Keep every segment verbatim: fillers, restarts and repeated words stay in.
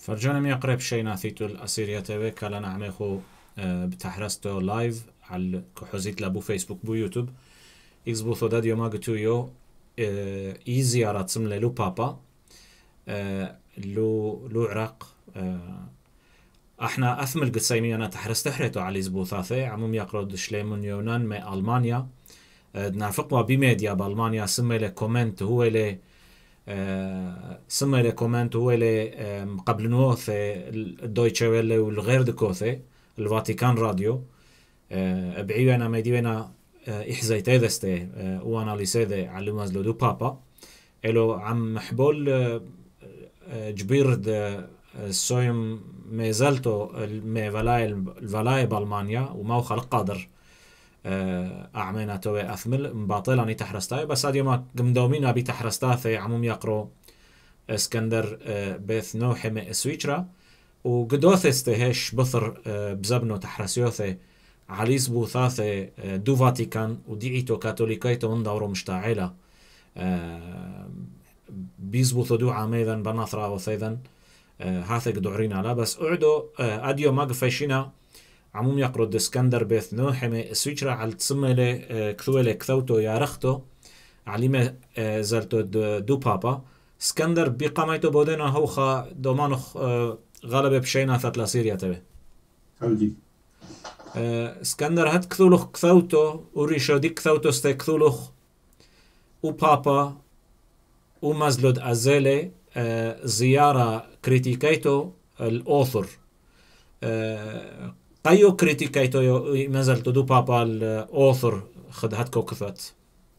فرجانا مي قريب شيء ناثيتو الأسيريا تبي كلا نعميخو بتحرستو لايف على كحوزيت لابو فيسبوك بو يوتيوب إكسبو ثوداد يوم أجتو يو إي زيارة سملة لو بابا لو لو عراق احنا أثمل قصيمي أنا تحرست حريتو على زبو ثاثي عموم يقرد شليمون يونان من ألمانيا نافقوا بميديا بألمانيا سمي له كومنت هو له سمي له كومنت هو له قبل نوث الدويتشه ويله والغير دكوثي الفاتيكان راديو بعيونا ميديونا إحزاي تيدستي وانا لسيدي على مازلو دو بابا إلو عم محبول جبير السويم مازالتو الميفالاي الفالاي بالمانيا وما خلق قادر أعمينا توي أثمل مباطل أني تحرستاي بس هاد يوم قمدومين أبي تحرستاثي عموم يقرو اسكندر بيث نوحي من سويترا وقدوثي هيش بثر بزبنو تحرسيوثي عليس بوثاثي دو فاتيكان وديعيتو كاثوليكيتو من دورو مشتاعلة بيزبوثو دو عاميذا بناثرا وثيذا هاثي قدعرين على بس اعدو اديو ما قفيشينا عموم يقرد اسكندر بيث نوحي من سويترا على تسمي لي كثوي كثوتو يا رختو عليما زالتو دو بابا اسكندر بقاميتو بودينا هوخا دومانخ غالب بشينا ثلاث سيريا تبي هودي اسكندر هاد كثولخ كثوتو وريشو دي كثوتو استي كثولخ وبابا ومزلود أزيلي زيارة كريتيكيتو الأوثر قيو كريتيكيتو مازلتو دو بابا الأوثر خد هاتكو كثوت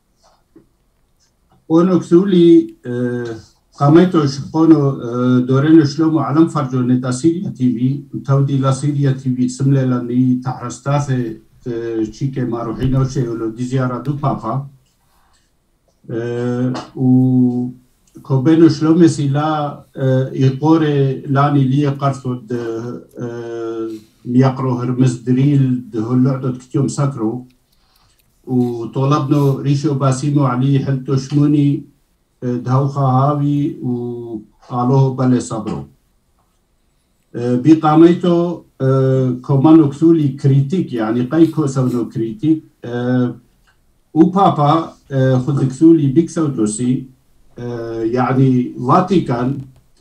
ونو كثولي قاميتو شقونو دورينو شلومو علم فرجو نتا سيريا تي في تودي لا سيريا تي في سملة لاني تحرستاثي تشيكي ماروحينو شيولو دي زيارة دو بابا و كوبينو شلومي سيلا يقوري لاني لي قرثود ميقرو هرمز دريل دهولو عدد كتيوم ساكرو وطلبنا ريشو باسيمو علي حلتو شموني دهوخا هاوي وقالوه بلي صبرو بقاميتو كومانو كثولي كريتيك يعني قيكو سونو كريتيك وبابا خذ كثولي بيكسوتوسي يعني فاتيكان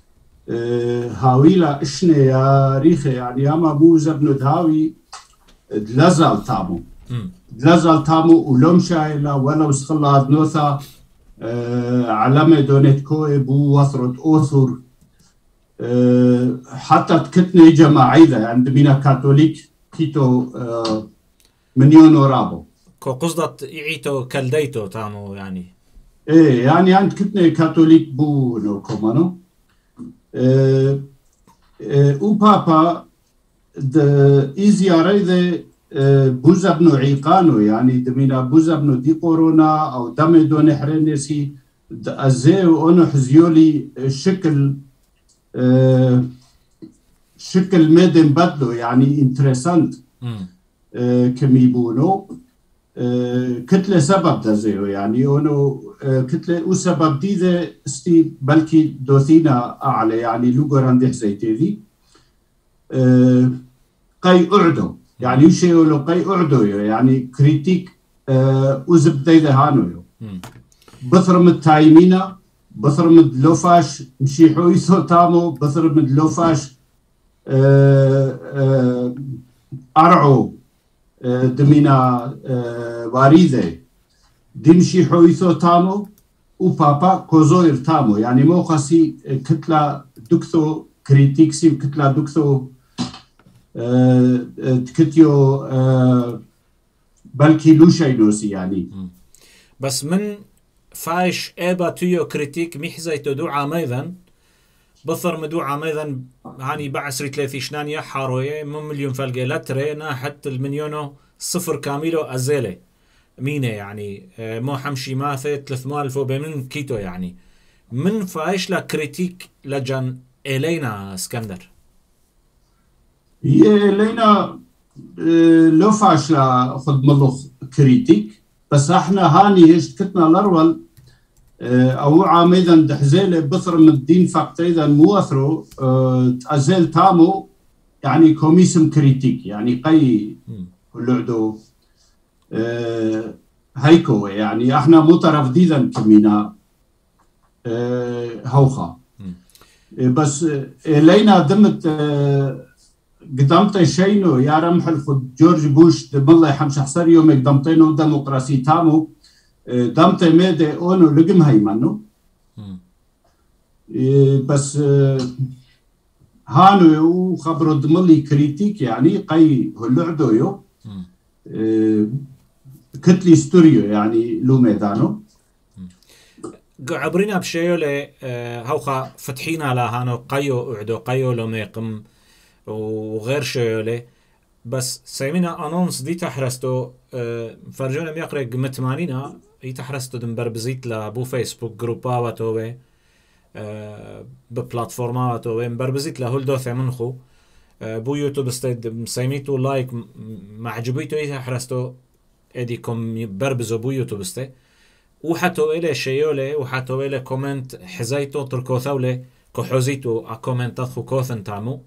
هاويلا اشني يا ريخي يعني اما بو زبنو دهاوي دلزال تامو دلزال تامو ولوم شايلا ولا وسخلا نوثا أه علامة دونت كوي بو وثرت أوثر أه حتى تكتني جماعية عند مينا كاثوليك كيتو أه مليون ورابو كو قصدت إعيتو كالديتو تامو يعني إيه يعني عند كتني كاثوليك بو نو كومانو أه أه وبابا د إزيارة ذا بوزبنو عيقانو يعني دمينا بوزبنو دي كورونا او دمي دون حرينيسي ازيو اونو حزيولي شكل اه شكل ميدن بدلو يعني انترسانت اه كميبونو اه كتلة سبب دازيو يعني اونو اه كتلة او سبب دي ذا استي بلكي دوثينا اعلى يعني لوغران دي حزيتي ذي اه قي اعدو يعني يشي لو قي أعدو يعني كريتيك أوزب دايدا هانو بثر من التايمينا بثر من لوفاش مشي حويثو تامو بثر من لوفاش أرعو دمينا واريذي دمشي حويثو تامو وبابا كوزوير تامو يعني مو خاسي كتلة دكتو كريتيكسي كتلة دكتو تكتيو بلكي لو شيء نوسي يعني بس من فايش ابا تيو كريتيك ميحزيتو دو عاميذا بثر مدو عاميذا هاني بعسري ثلاثي شنانيا حاروية من مليون فلقة لترينا حتى المليونو صفر كاميلو أزيلي مينة يعني مو حمشي ماثي ثلاثمائة ألف وبمن كيتو يعني من فايش لا كريتيك لجن إلينا اسكندر لينا لو فاشلا خد ملوخ كريتيك بس احنا هاني هش كتنا الأرول او عام اذا دحزيله بصر من الدين فقط اذا موثرو تازل تامو يعني كوميسم كريتيك يعني قي كلعدو هيكو يعني احنا مترفضين كمينا هوخا بس لينا دمت قدمت شينو يا رمح الخد جورج بوش دم الله يحمش حصر يوم قدمتينو ديمقراسي تامو دمت ميدي اونو لقم هيمنو بس هانو خبرو دملي كريتيك يعني قي هلعدو يو كتلي ستوريو يعني لو ميدانو عبرينا بشيء ل هوخا فتحين على هانو قيو اعدو قيو لو ميقم وغير شيء له بس سيمينا انونس دي تحرستو فرجونا ميقرا قمت مانينا يتحرستو دنبر بزيت لابو فيسبوك جروبا واتوبي ببلاتفورما واتوبي مبر بزيت لهول دو ثمنخو بو يوتيوب استيد سيميتو لايك معجبيتو يتحرستو اديكم بربزو بو يوتيوب استي وحتو إلي شيولي وحتو إلي كومنت حزيتو تركو ثولي كحوزيتو كومنت أخو كوثن تامو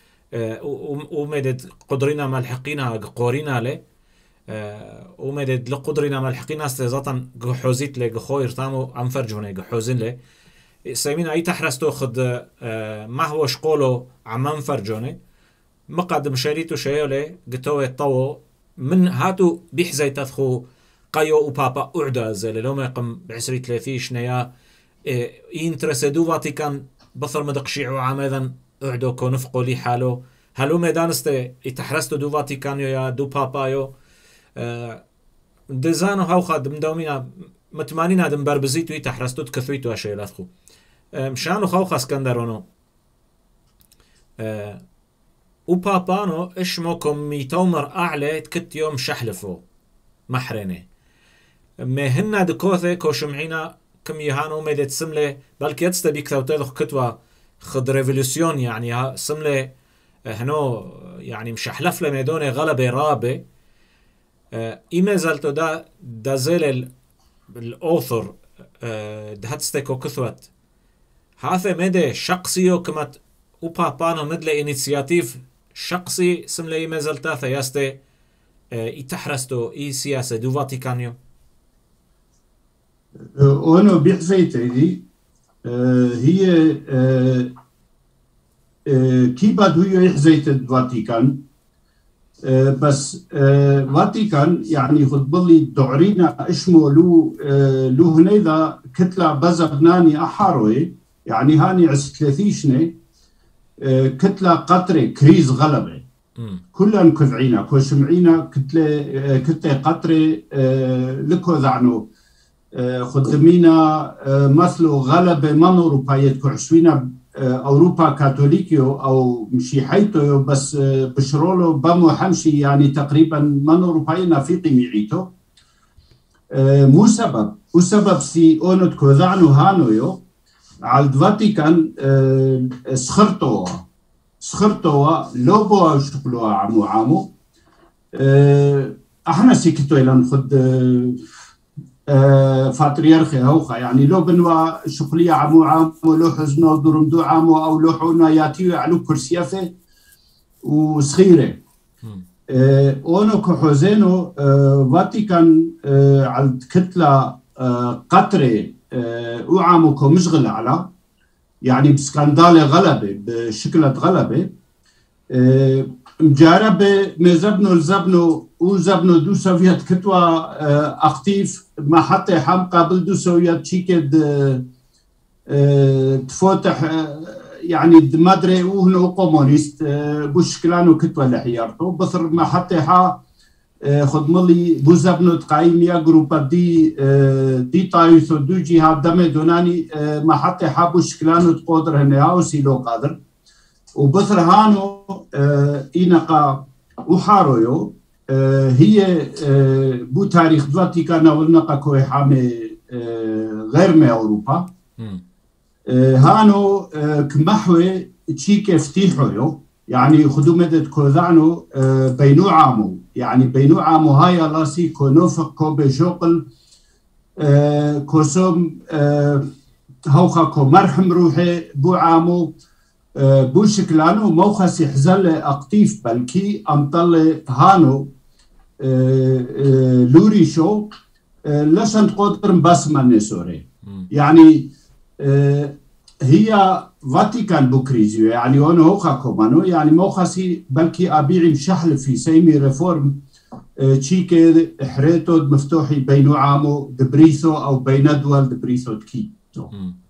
ومدد قدرنا ملحقينا قورينا لي ومدد لقدرنا ملحقينا استيزاتا حوزيت لي قخوير تامو عم فرجوني قحوزين لي سيمينا اي تحرستو خد ما هو شقولو عم فرجوني مقدم شريتو شيولي قتوي الطو من هاتو بيحزي تدخو قيو وبابا أعدا زي لو ما يقم بعسري ثلاثين شنيا ينترسدو فاتيكان بصر مدقشيعو عامذا أعدو كونفقو لي حالو هلو ميدانستي يتحرستو دو فاتيكانيو يا دو بابايو دزانو هاو خاد مدومينا متمانينا دم بربزيتو يتحرستو تكثويتو أشي لاتخو مشانو خوخ اسكندرونو وبابانو اشمو كميتومر أعلى تكت يوم شحلفو محرنه ما هن دكوثه كوشمعينا كم يهانو ميدت سمله بلكي يتستبيك ثوتيخ كتوة خد ريفولوسيون يعني ها سمله هنو يعني مشحلف لميدوني غلبة رابة إما زلتو دا دا زيل الأوثر دهتستيكو كثوت هذا مدى شخصيو كمت وبابانو مدلي إنيسياتيف شخصي سمله إما زلتا ثياستي يتحرستو اي سياسة دو فاتيكانيو اونو بيحزيتي دي هي كي بعد هو يحزيت الفاتيكان بس فاتيكان يعني خد بالي دعرينا اشمو لو لو هنيدا كتلة بزبناني احاروي يعني هاني عس ثلاثيشني كتلة قطري كريز غلبة كلنا كذعينا كوشمعينا كتلة كتلة قطري لكو ذعنو خدمينا مثلو غلبة من أوروبا كعشوينا أوروبا كاثوليكيو أو مشي حيتو بس بشرولو بامو حمشي يعني تقريبا من أوروباينا في قيميعيتو مو سبب وسبب سي أونت كوذعنو هانويو على الفاتيكان سخرتوا سخرتوا لوبوا شغلوا عمو عمو احنا سيكتو الى نخد فاتريارخي هوخا يعني لو بنوا شغلية عمو عمو لو حزنو درمدو عمو او لو حونا ياتيو علو كرسيافه وصغيره اونو كحوزينو فاتيكان على كتلة قطري وعامو كمشغل على يعني بسكندالة غلبة بشكلة غلبة مجاربة مزبنو الزبنو وزبنو دو سوفيات كتوى أختيف ما حتى حام قابل دو سوفيات شيكد تفتح يعني دمادري وهنو كومونيست بشكلانو كتوى لحيارتو بصر ما حتى حا خدملي بوزبنو تقايم يا جروبا دي دي تايثو دو جهاد دم دوناني ما حتى حابو شكلانو تقدر هنا وسيلو قادر وبثر هانو إنقا وحارويو هي بو تاريخ فاتيكان والنقا كوي حامي غير ما أوروبا هانو كمحوي تشيك فتيحويو يعني خدو مدد كوذعنو بينو عامو يعني بينو عامو هاي لاسي كونوفق كوبي شوقل كوسوم هوخا كو مرحم روحي بو عامو بو شكلانو موخس يحزل أقتيف بلكي أمطل هانو لوري شو لسان قدر بسمة نسوري يعني هي فاتيكان بوكريزيو يعني أنا هوخا كومانو يعني موخسي بلكي أبيعي مشحل في سيمي ريفورم تشيكي حريتو مفتوحي بينو عامو دبريثو أو بين دول دبريثو تكيتو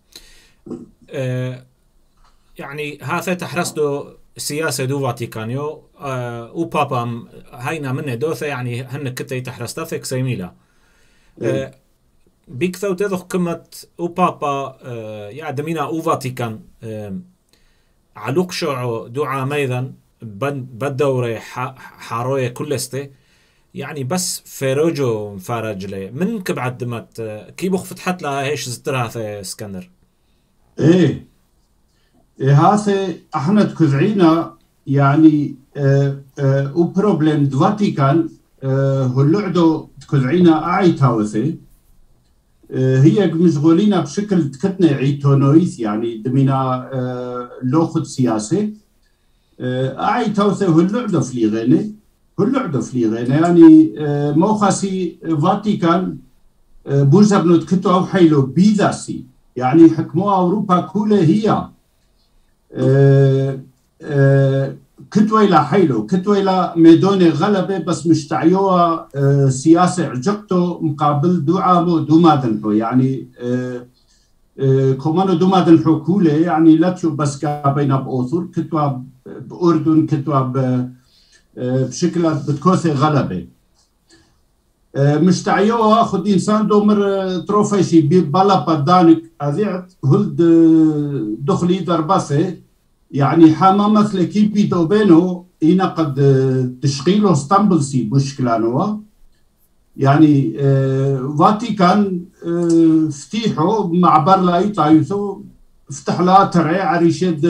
أه يعني هذا تحرصدو سياسة دو فاتيكانيو أه وبابا هينا منه دوثة يعني هن كتي تحرصتافك سيميلا أه بيكثو تذخ كمت وبابا أه يعدمينا او فاتيكان أه علوق شعو دو عاميذا بدوري حاروية كلستي يعني بس فيروجو مفارج لي من كبعد دمت كي بخ فتحت لها هيش زترها في اسكندر ايه هذا احنا تكذعينا يعني اه اه وبروبلم فاتيكان اه هاللعدو تكذعينا اعي تاوثي اه هي مشغولين بشكل تكتنا عيتونويث يعني دمينا اه لوخد سياسي اه اعي تاوثي هاللعدو في غيني هاللعدو في غيني يعني اه موخسي فاتيكان اه بوزبنو تكتو او حيلو بيذاسي يعني حكموا اوروبا كلها هي أه أه كتويلا حيلو كتويلا ميدوني غلبة بس مش تعيوها أه سياسة عجقته مقابل دو عامو دو مادنحو يعني أه أه كمانو دو مادنحو كولة يعني لا تشوف بس كابينا بأوثر كتوا بأردن كتوا بشكل بتكوثي غلبة أه مش تعيوها خد إنسان دومر تروفيشي ببالا بدانك أذيعت هلد دخلي درباسي يعني حما مثل كيبي دوبينو إنا قد تشغيله اسطنبلسي بشكلانوا يعني اه فاتيكان اه فتيحو مع برلاي طايثو فتح لا ترعي عريشة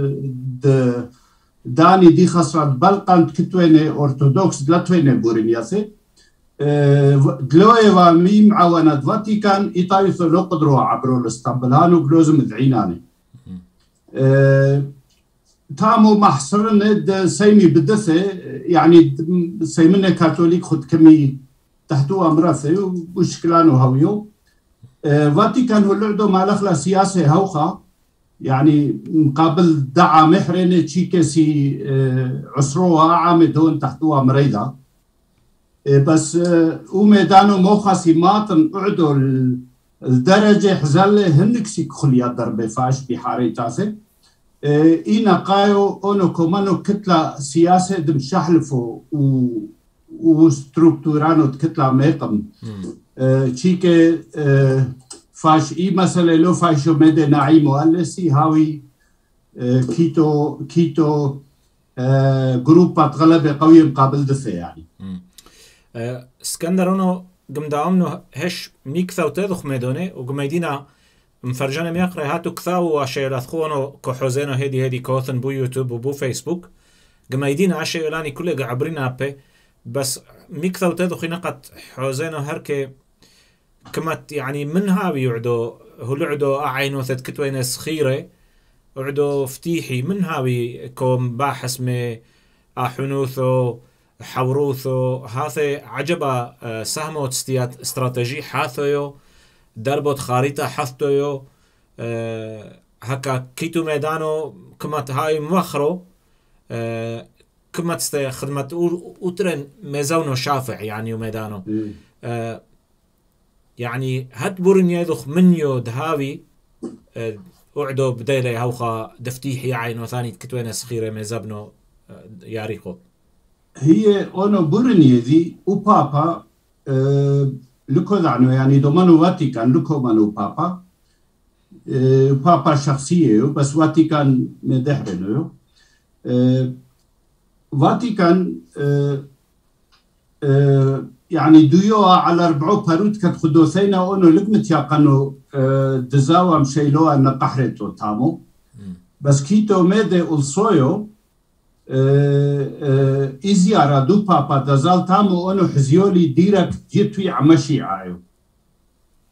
داني دي خسرت بلقان كتويني أرثوذكس دلتويني بورينياسي دلوي ومي معاونة فاتيكان إيطايثو لو قدروا عبروا الاسطنبلانو بلوزم دعيناني أه تامو محصرن سيمي بدثة يعني سيمنا كاثوليك خد كمي تحتوها مرثة وشكلانو هويو أه فاتيكان هو اللعدو مالخلا سياسة هوخة يعني مقابل دعا محرنة تشيكسي أه عصروها عامدون تحتوها مريضة بس وميدانو موخسي ماطن قعدوا الدرجة حزالة هنكسي خليا ضربة فاش بحاري تاسي إينا قايو أونو كومانو كتلة سياسة دم شحلفو وستروكتورانو كتلة ميقم تشيكي فاش إي مسألة لو فاشو ميدي نعيمو ألسي هاوي كيتو كيتو جروبات غلبة قوية مقابل دفع يعني اسكندرونو قم داومنو هش ميكثاو تذخ ميدوني وقميدينا مفرجانا ميقري هاتو كثاو واشيلاثخونو كوحوزينو هيدي هيدي كوثن بو يوتيوب وبو فيسبوك قميدينا عشيلاني كله عبرينا بي بس ميكثاو تذخ نقط حوزينو هركي كمت يعني منها بيعدو هلعدو اعينو ثد كتوين سخيرة عدو فتيحي منها بيكم باحس مي احنوثو حوروثو هاثي عجبا سهمو تستيات استراتيجي حاثيو دربوت خارطة حثتيو أه هكا كيتو ميدانو كمت هاي مخرو أه كمت استي خدمت اوترن ميزونو شافع يعني وميدانو أه يعني هات بورن يدخ منيو دهاوي أه اعدو بدايلي هوخا دفتيحي عينو ثاني كتوين سخيرة ميزابنو أه ياريخو هي أنا بورني ذي وبابا أه لكذا يعني دومانو فاتيكان لكو مانو بابا أه بابا شخصية بس فاتيكان مدحرنو أه فاتيكان أه أه يعني دويوها على أربعو باروت كانت خدوثينا وأنو لقمت يقنو أه دزاوة مشيلوها نقحرتو تامو بس كيتو ميدي ألصويو إزيارة دو بابا دزال تامو أنو حزيولي ديرك جيتوي عمشي عايو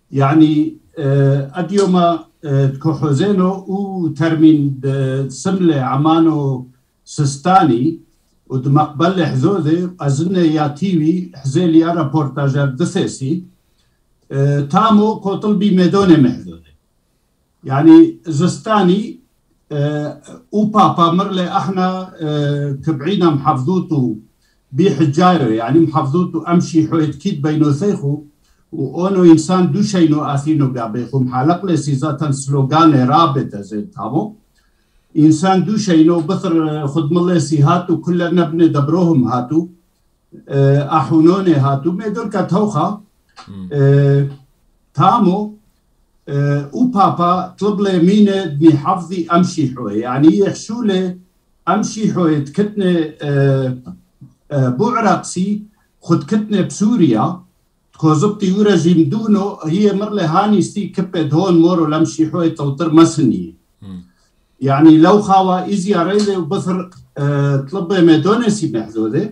يعني أديوما تكوحوزينو وترمين سملة عمانو سستاني ودمقبل حذوذي أزنة يا تيوي حزيلي رابورتاجر دثيسي تامو قطلبي ميدونة محذوذي يعني زستاني وبابا مرلي احنا كبعينا محافظوتو بحجايرو يعني محافظوتو امشي حويت كيد بينو ثيخو وأنو إنسان دوشينو آثينو قابيخو محالق لسي ذاتن سلوغان رابطة زي تامو إنسان دوشينو بثر خدم الله سي هاتو كل نبني دبروهم هاتو أحونوني هاتو ميدول كتوخا تامو وبابا طلب لي مينة دني حفظي أمشي حوي يعني يحشو لي أمشي حوي تكتني بوعراقسي خد كتني بسوريا تخوزبتي ورجيم دونو هي مرلي هاني ستي كبت هون مورو لمشي حوي توتر مسني يعني لو خاوا إزي عريضي وبثر طلب ميدونسي محذوذي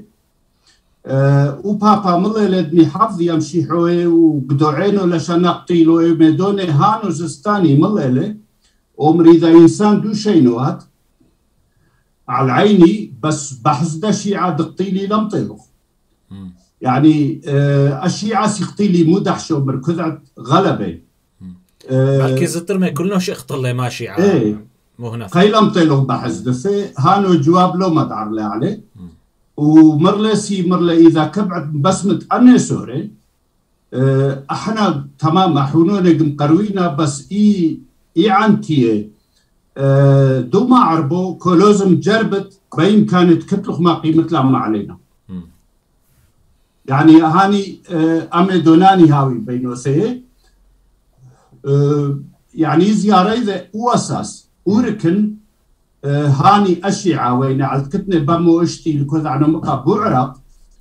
وبابا ملي لدني حفظي يمشي حوي وقدوعينو لشان اقتيلو ميدوني هانو زستاني ملي لي ومري إذا إنسان دو شينوات على عيني بس بحث دا شيعة دقتيلي لم طيلو يعني الشيعة سيقتيلي مدحشو مركزعت غلبة بلكي زتر ما كلنا شي اختلي ما شيعة ايه مو هنا قيلم طيلو بحث دفي هانو جواب لو ما تعرلي عليه ومرلسي مرلي إذا كبعت بسمة أنا سوري احنا تمام احونونا مقروينا بس اي اي عنتيه دو ما عربو كولوزم جربت بين كانت كتلخ ما قيمت لها علينا يعني هاني امي دوناني هاوي بينو سي يعني زيارة إذا واساس وركن هاني أشيعة وين عالكتني بامو اشتي لكوذ عنو مقا بعرق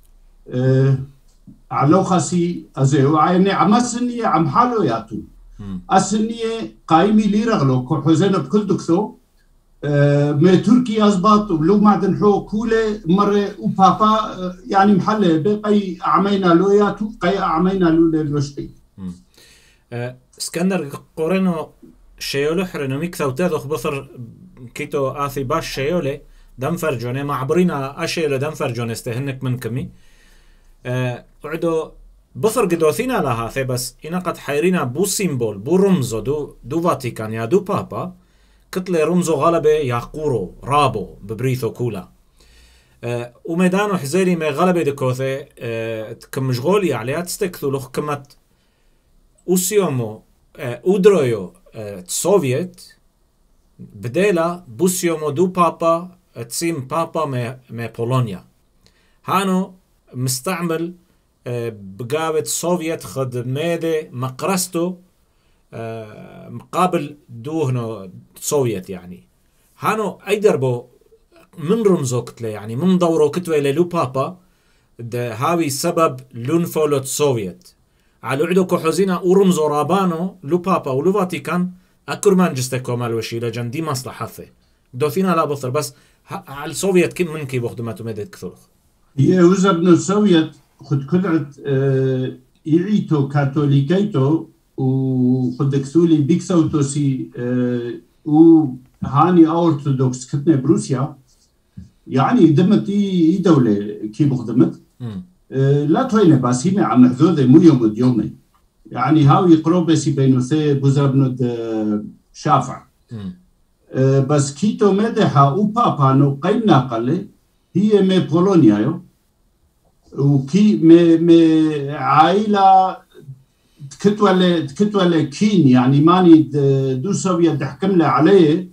علو خاسي أزيو عيني عم السنية عم حالو ياتو السنية قايمي لي رغلو كوحوزينو بكل دكتو من تركيا أزباط ولو معدن حو كولة مرة وبابا يعني محلة بقي أعمينا لو ياتو قي أعمينا لو للوشتي اسكندر قورينو شيولو حرنو ميكثو تاذوخ بثر كيتو آثي باش شيولي دم فرجوني معبرينا أشيولو دم فرجوني استهنك من كمي أه وعدو بثر قدوثينا لها ثي بس إنا قد حيرينا بو سيمبول بو رمزو دو دو فاتيكان يا دو بابا كتلي رمزو غلبة يا قورو رابو ببريثو كولا أه وميدانو حزيري مي غلبة دكوثي أه كمشغولي عليها تستكثو لوخ كمت أوسيومو أه أودرويو أه سوفيت بديلا بوسيومو دو بابا تسيم بابا مي, مي بولونيا هانو مستعمل بقاوة سوفيت خد ميدي مقرستو مقابل دوهنو سوفيت يعني هانو اي دربو من رمزو كتلة يعني من دورو كتوة للو بابا هاوي سبب لونفولوت سوفيت على عدو كحوزينا ورمزو رابانو لو بابا ولو فاتيكان اكرمان جستكو مالوشي لجن دي مصلحة ثي دوثينا لا بطر بس على السوفيت كم من كي بخدماتو ميدت كثرخ هي وزبن السوفيت خد كدعت اه يعيتو كاثوليكيتو وخد كثولي بيكسوتوسي اه وهاني أورثودوكس كتنا بروسيا يعني دمت اي دولة كي بخدمت اه لا توينة بس هي عم محذوذة مو يوم وديومي يعني هاوي قروبسي بينو ثي بوزبنو شافع اه بس كيتو مدحا وبابا نو قيمنا قلي هي مي بولونيا يو وكي مي مي عائلة تكتولي تكتولي كين يعني ماني دو سوفيا تحكم له عليه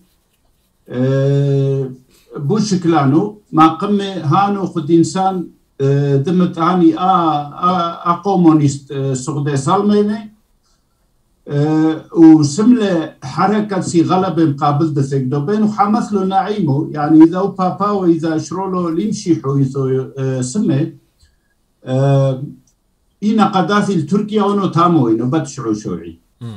أه بوشكلانو ما قمة هانو خد إنسان أه دمت هاني آ آ أقومونيست أه سعودي سالميني أه وسمله حركة سي غلبة مقابل دثيك دوبين وحمثلو نعيمو يعني إذا بابا وإذا شرولو ليمشي حويثو أه سمه أه إنا قداثي التركيا ونو تامو إنو بتشعو شوعي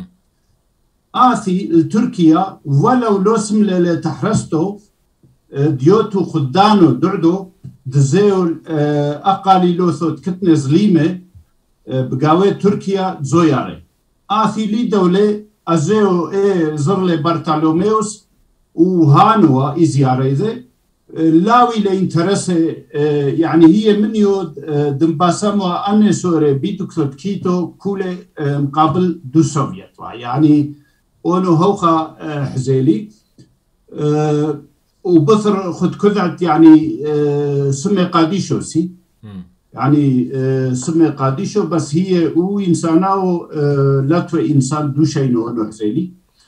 آثي التركيا ولو لو سمله لتحرستو أه ديوتو خدانو دعدو دزيو أه أقالي لوثو تكتني زليمة أه بقاوي تركيا زوياري آثي لي دولة أزيو إيه زرلي بارتالوميوس وهانوا إزيارة ذي لاوي لإنترسي يعني هي من يود دنباسموا أني سوري بيدوكتوت كيتو كولي مقابل دو سوفيت يعني أونو هوخا حزيلي وبثر خد كذعت يعني سمي قاديشو سي يعني سمي قاديشو بس هي او إنساناو لاتو إنسان دو شينو أنو حزيلي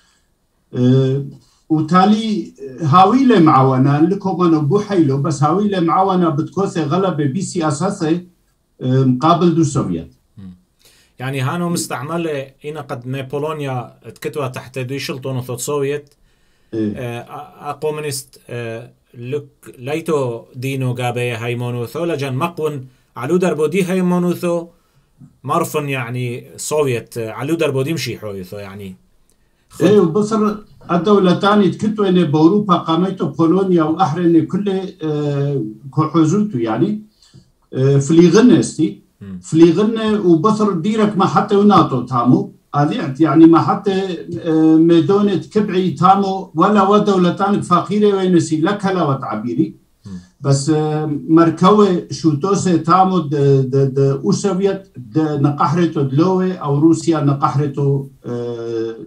وتالي هاويله معاونا لكم أنا بوحيلو بس هاويله معاونا بتكوثي غلبة بيسي أساسي مقابل دو سوفيت يعني هانو مستعملة إنا قد ما بولونيا تكتوى تحت دو يشلطونو ثوت سوفيت أقومنست لك ليتو دينو قابية هاي مونوثو لجن مقون علو دربو دي هاي مونوثو مرفن يعني سوفيت علو دربو دي مشي حويثو يعني ايه وبصر الدولتان تكتوا إن بأوروبا قامتوا بولونيا وأحرن كل آه كحوزوتو يعني آه في الغنى استي في الغنى وبصر ديرك ما حتى وناتو تامو هذه يعني ما حتى آه ميدونة كبعي تامو ولا ودولتان فقيرة وينسي لك لا وتعبيري بس آه مركوة شوتوسة تامو د د د أوسوفيت د نقحرتو دلوه أو روسيا نقحرتو آه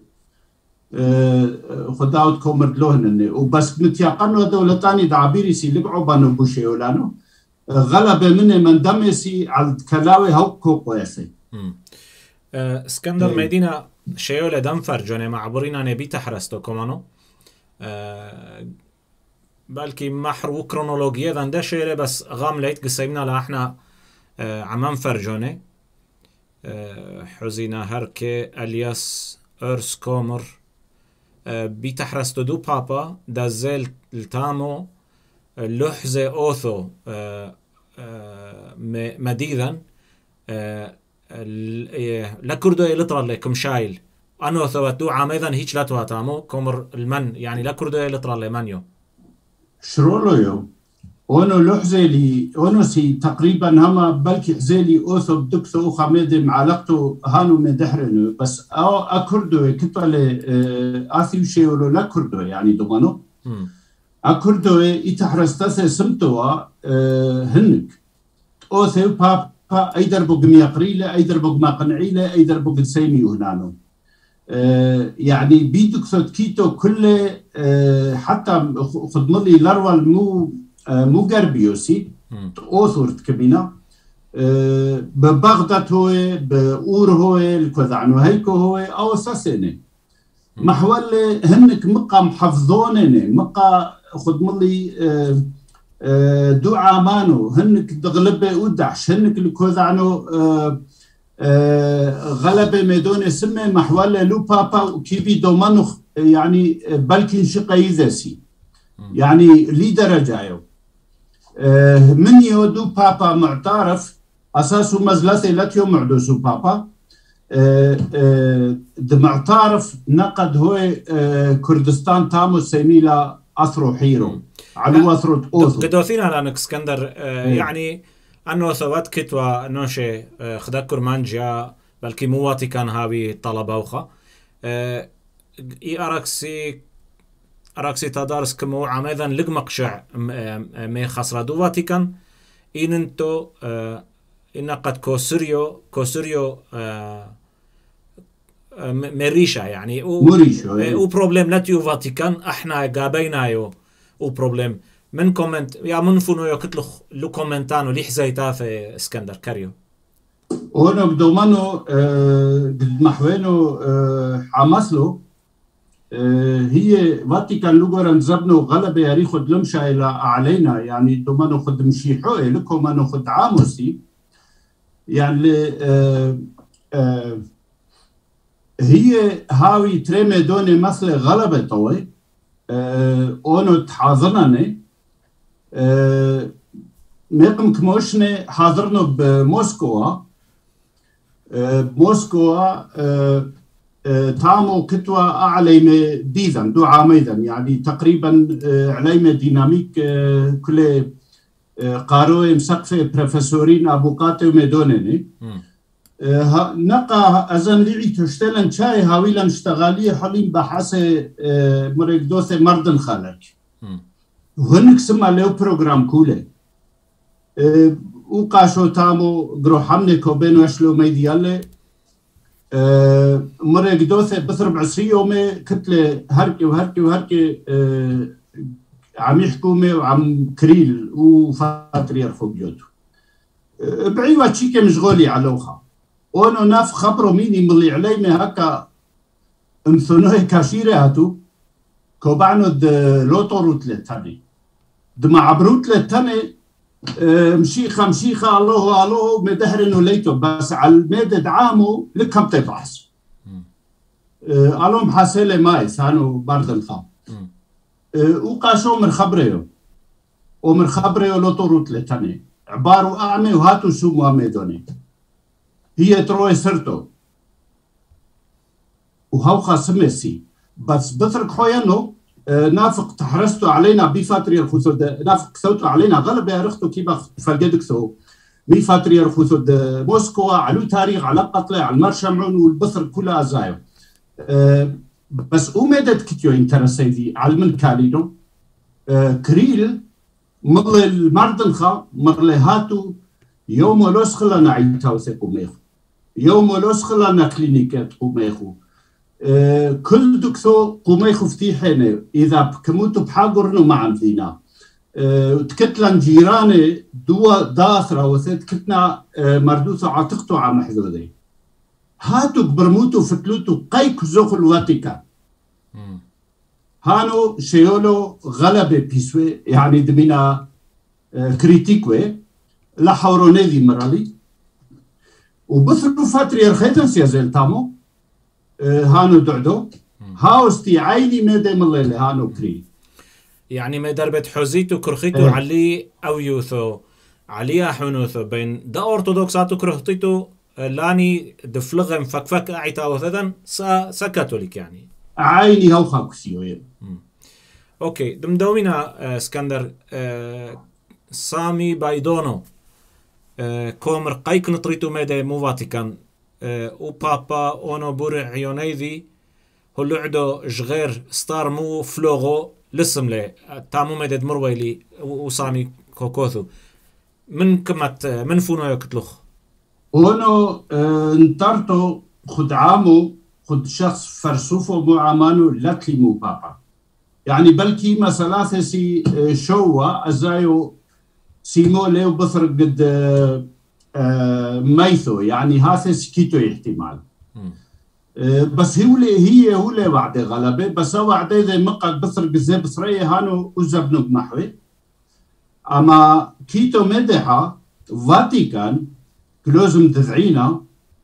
خداوت كومرد لهن وبس متيقنوا دولتاني دعبيري سي لقعوا بانو بوشي ولانو غلبة منه من دمسي على الكلاوي هوكو قويسي اسكندر مدينة شيولة دنفر جوني معبورينا نبي تحرستو كمانو بلكي محرو كرونولوجيا ذن ده شيولة بس غام ليت قسيمنا لأحنا عمان فرجوني حزينا هركي الياس ارس كومر بيتحرستو دو بابا دازيل التامو لحظة أوثو مديدا لكردو يلطر لكم شايل أنو ثواتو عاميدا هيش لاتوا تامو كومر المن يعني لكردو يلطر لمنيو شرولو يو ونو لحظة لي ونو سي تقريبا هما بلكي حزيلي أوثو بدكثو خميدي معلقتو هانو مدحرنو بس أو أكردو كتو على آثيو شيولو لكردو يعني دومانو أكردو إتحرستاسي سمتوا هنك أوثو بابا أيدر بوغ ميقريلة أيدر بوغ ماقنعيلة أيدر بوغ سيمي هنانو يعني بيدكثو تكيتو كل حتى خدملي لروال مو مو غربيوسي أوثورت كبينا ببغداد هو بأور هو الكوذعنو هيكو هو أو ساسيني محول هنك مقا محفظونني مقا خدملي دو عامانو هنك دغلبة ودعش هنك الكوذعنو غلبة ميدون سمي محول لو بابا وكيفي دومانو يعني بلكن شقايزاسي يعني لي درجة يو من يودو بابا معترف أساسه مزلثي لاتيو معدوسو بابا د معترف نقد هو كردستان تامو سيميلا أثرو حيرو علو أثرو أوثو قدوثين على اسكندر يعني أنه ثوات كتوى نوشي خدا كرمانجا بلكي مواتي كان هاوي طلبوخة إي أراكسي أراكسي تدارس كمو عميدا لقمقشع مي خسرة دو فاتيكان إن انتو إن قد كوسريو كوسريو مريشة يعني و بروبلم نتيو فاتيكان احنا قابينا يو و بروبلم من كومنت يا منفونو يو كتلو لو كومنتانو لي حزيتا في اسكندر كاريو هنا بدومانو قد محوينو حماسلو هي فاتيكان لوغورن زبنو غلبة ياريخد لمشا إلى علينا يعني دومانو خد مشيحوه لكم أنو خد عاموسي يعني آه آه هي هاوي تريمي دوني مثل غلبة طوي آه أونو تحاضرناني آه ميقم كموشني حاضرنو بموسكوا آه بموسكوا آه تامو كتوى أعلى ديزن دو عاميدن يعني تقريبا عليمة ديناميك كل قاروي مسقفة بروفيسورين أبوقاتي وميدونيني نقا أزن لعي تشتلن شاي هاويلا اشتغالية حليم بحاسة مريك دوثة مردن خالك وهنك سمع له بروغرام كوله وقاشو تامو قرو حمني كوبين واشلو ميديالي مريك دوثة بثرب عسري يومي كتلة هركي وهركي وهركي عم يحكومي وعم كريل وفاتري يرخو بيوتو بعيوة تشيكي مشغولي علوخا وانا ناف خبرو ميني ملي عليمي هكا امثنوه كاشيري هاتو كوبعنو د لوتو روتلة تاني دما عبروتلة تاني مشيخة مشيخة الله الله مدهرنو ليتو بس على الميدد عامو لكم تبحث ألوم حاسيلي ماي سانو باردن خام وقاشو من خبريو ومن خبريو لوتو روتلة تاني عبارو أعمي وهاتو شو ماميدوني هي تروي سرتو وهوخا سمسي بس بثرك خويانو نافق تحرستو علينا بفاتري الخصود نافق ثوتو علينا غلبة رختو كيبا فالجدك ثو مي فاتري الخصود موسكو علو تاريخ على قتله على المرشمعون والبثر كلها زايو بس ومدد كتيو انترسيدي على من كالينو كريل مغل المردنخا مغل هاتو يوم لوس خلانا عيتاو ثقو ميخو يوم لوس خلانا كلينيكات قوميخو أه كل دكتور قوميخو فتيحيني إذا كموتو بحاقرنو مع مدينة أه تكتلن جيراني دوا داثرة وثيت كتنا أه مردوثو عاتقتو عام حذودي هاتو برموتو فتلوتو قيك زوخ الواتيكان هانو شيولو غلبة بيسوي يعني دمينا أه كريتيكوي لا حوروني ذي مرالي وبثلو فاتري رخيتن سيازيل تامو أه هانو دعدو هاوستي عيني ميدي مليلي هانو كري يعني ما دربت حوزيتو كرخيتو اه. علي أو يوثو عليا حنوثو بين دا أرثوذكساتو كرخيتو لاني دفلغم فكفك أعيتا وثدن سا, سا كاثوليك يعني عيني هاو خاكسيو أوكي دمدومينا اسكندر أه سامي بايدونو أه كومر قايك نطريتو ميدي مو فاتيكان أه وبابا اونو بور عيونيذي هلو عدو جغير ستار مو فلوغو لسم لي تامو ميدد مرويلي وسامي كوكوثو من كمت من فونو يكتلوخ اونو اه انترتو خد عامو خد شخص فرسوفو مو عمانو لكلي مو بابا يعني بلكي ما ثلاثة سي شوة ازايو سيمو ليو بثر قد اه اه ميثو يعني هاث سكيتو احتمال اه بس هي هي هو لي وعدي غلبة بس هو وعدي ذي مقعد بثر قزي بصرية هانو وزبنو بمحوي اما كيتو مدحة فاتيكان كلوزم تذعينا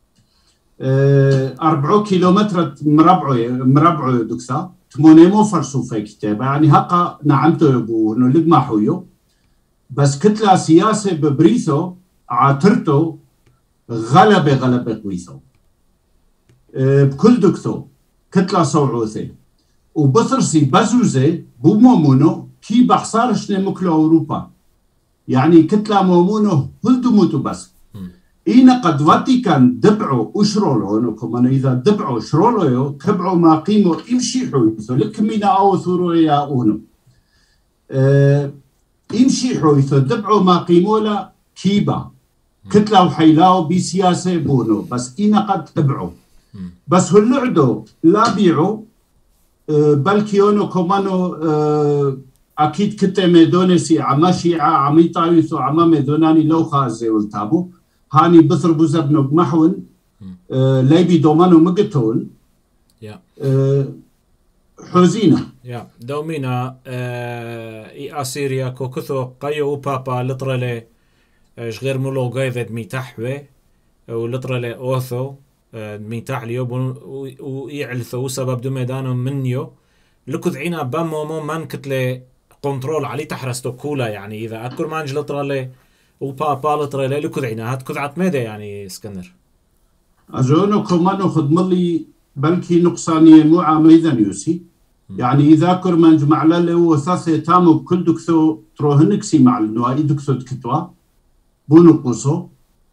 اه أربعو كيلومتر مربعو مربعو دكسا تمونيمو فرسو في كتابة يعني هقا نعمتو يبو انو لقمحويو بس كتلة سياسة ببريثو عاترتو غلبة غلبة قويثو أه بكل دكتو كتلة صوعوثي وبثرسي بزوزي بو مومونو كي بحصارش نمكلو أوروبا يعني كتلة مومونو هلدو موتو بس إينا قد فاتيكان دبعو وشرولو انكم انا اذا دبعو شرولو كبعو ما قيمو امشي حويثو لكمينا او ثورو يا اونو أه يمشي حويثو دبعو ما قيمولا كيبا كتلة وحيلاو بسياسة بونو بس إينا قد تبعو بس هاللعدو لا بيعو أه بلكيونو كمانو أه أكيد كتة ميدونسي عما شيعة عمي طاويثو عما ميدوناني لو خازي والتابو هاني بثربو زبنو بمحون أه ليبي دومانو مقتون yeah. أه حوزينا يا yeah. دومينا أه اي اسيريا كوكثو قيو بابا لطرلي غير مولو غايفد ميتحوي ولطرلي اوثو ميتحليو ويعلثو سبب دو ميدانو منيو لكذ عينا بامومو من كتلي كنترول علي تحرستو كولا يعني اذا اكل مانج لطرلي وبابا لطرلي لكذ عينا هات كذعت ميدا يعني اسكندر اجونو كمانو خدملي بلكي نقصانية مو عاميدا يوسي يعني إذا كر من جمع له وثاثة تامو بكل دكتو تروهنكسي مع النوائي دكتو تكتوا بونو قوسو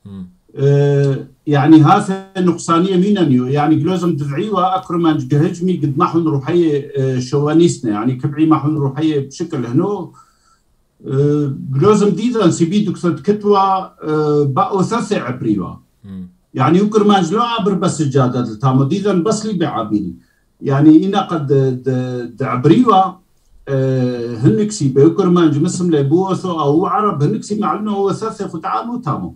يعني هذا نقصانية مينانيو يعني جلوزم دفعيوة أكرمان جهجمي قد ما حن روحية شوانيسنا يعني كبعي ما حن روحية بشكل هنو جلوزم ديدا سيبي دكتور كتوى بقوا ثلاثة عبريوة يعني يمكن ما جلو عبر بس الجادة التامو ديدا بس لي بعابيني يعني إنا قد عبريوة هنكسي بيكر ما جمسم لبوثو أو عرب هنكسي معلنه هو ثلاثة فتعامو تامو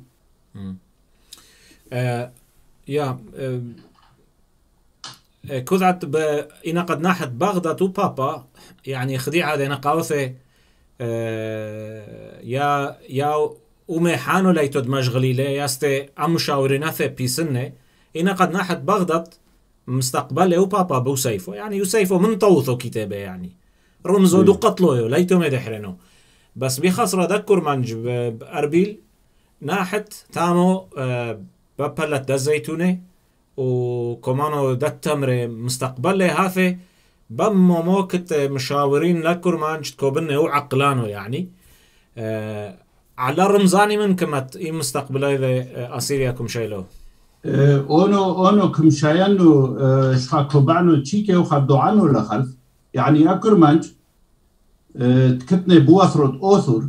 آه يا آه كذعت إنا قد ناحت بغداد وبابا يعني خديعة هذه نقاوثة آه يا يا ومي حانو ليتود مشغلي لي ياستي أمشاوريناثي بيسنة إنا قد ناحت بغداد مستقبل وبابا بوسيفو يعني يوسيفو من طوثو كتابه يعني رمزو دو قتلو ليتو مدحرنو بس بخسر ذكر منج بأربيل ناحت تامو آه ببلت دا زيتونة وكمانو دا التمر مستقبل هافي بمو موكت مشاورين لكر مانج تكوبنه وعقلانو يعني آه على رمزاني من كمت اي مستقبل هذا اسيرياكم شايلو آه اونو اونو كم شايانو آه شخاكو بعنو تشيكي وخدو عنو لخلف يعني اكر مانج آه تكتني بواثرود اوثر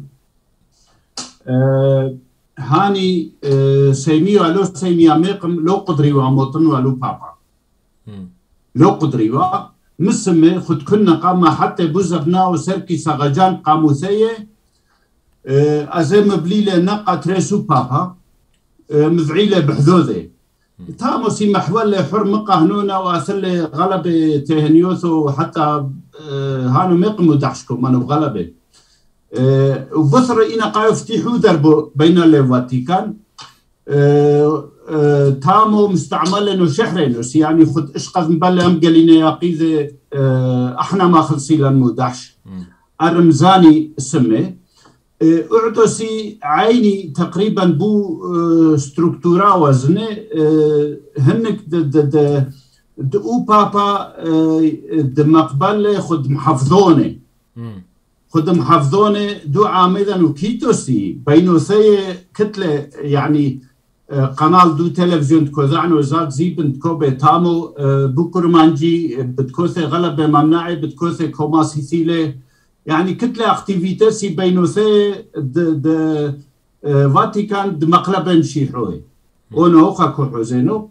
آه هاني آه سيميو الو سيميا ميقم لو قدريوا موطنوا الو بابا لو قدريوا مسمى خد كنا قام حتى بوزبنا وسركي سغجان قاموسيه آه ازم بليله نقا تريسو بابا آه مذعيله بحذوذه تامو سي محول حر مقا هنونا واثل غلبه تهنيوثو حتى آه هانو ميقمو دحشكم مانو بغلبه أه وبصر إنا قايو فتيحو دربو بين الفاتيكان أه أه تامو مستعمل إنه شهرين يعني خد إشقاذ مبلا مقالينا يقيذة أه احنا ما خلصي لنمودحش الرمزاني اسمه أه اعدوسي عيني تقريبا بو أه ستركتورا وزنه أه هنك د د د دو بابا أه د مقبل خد محافظونه خدم حفظونه دو عامدا وكيتوسي بينوثي كتلة يعني قناة دو تلفزيون تكوذعن وزاد زيبن تكوبي تامو بكر مانجي بتكوثي غلبة ممنعي بتكوثي كوماسي سيلي يعني كتلة اكتيفيتاسي بينوثي د د فاتيكان د مقلبن شيحوي ونو خاكو حوزينو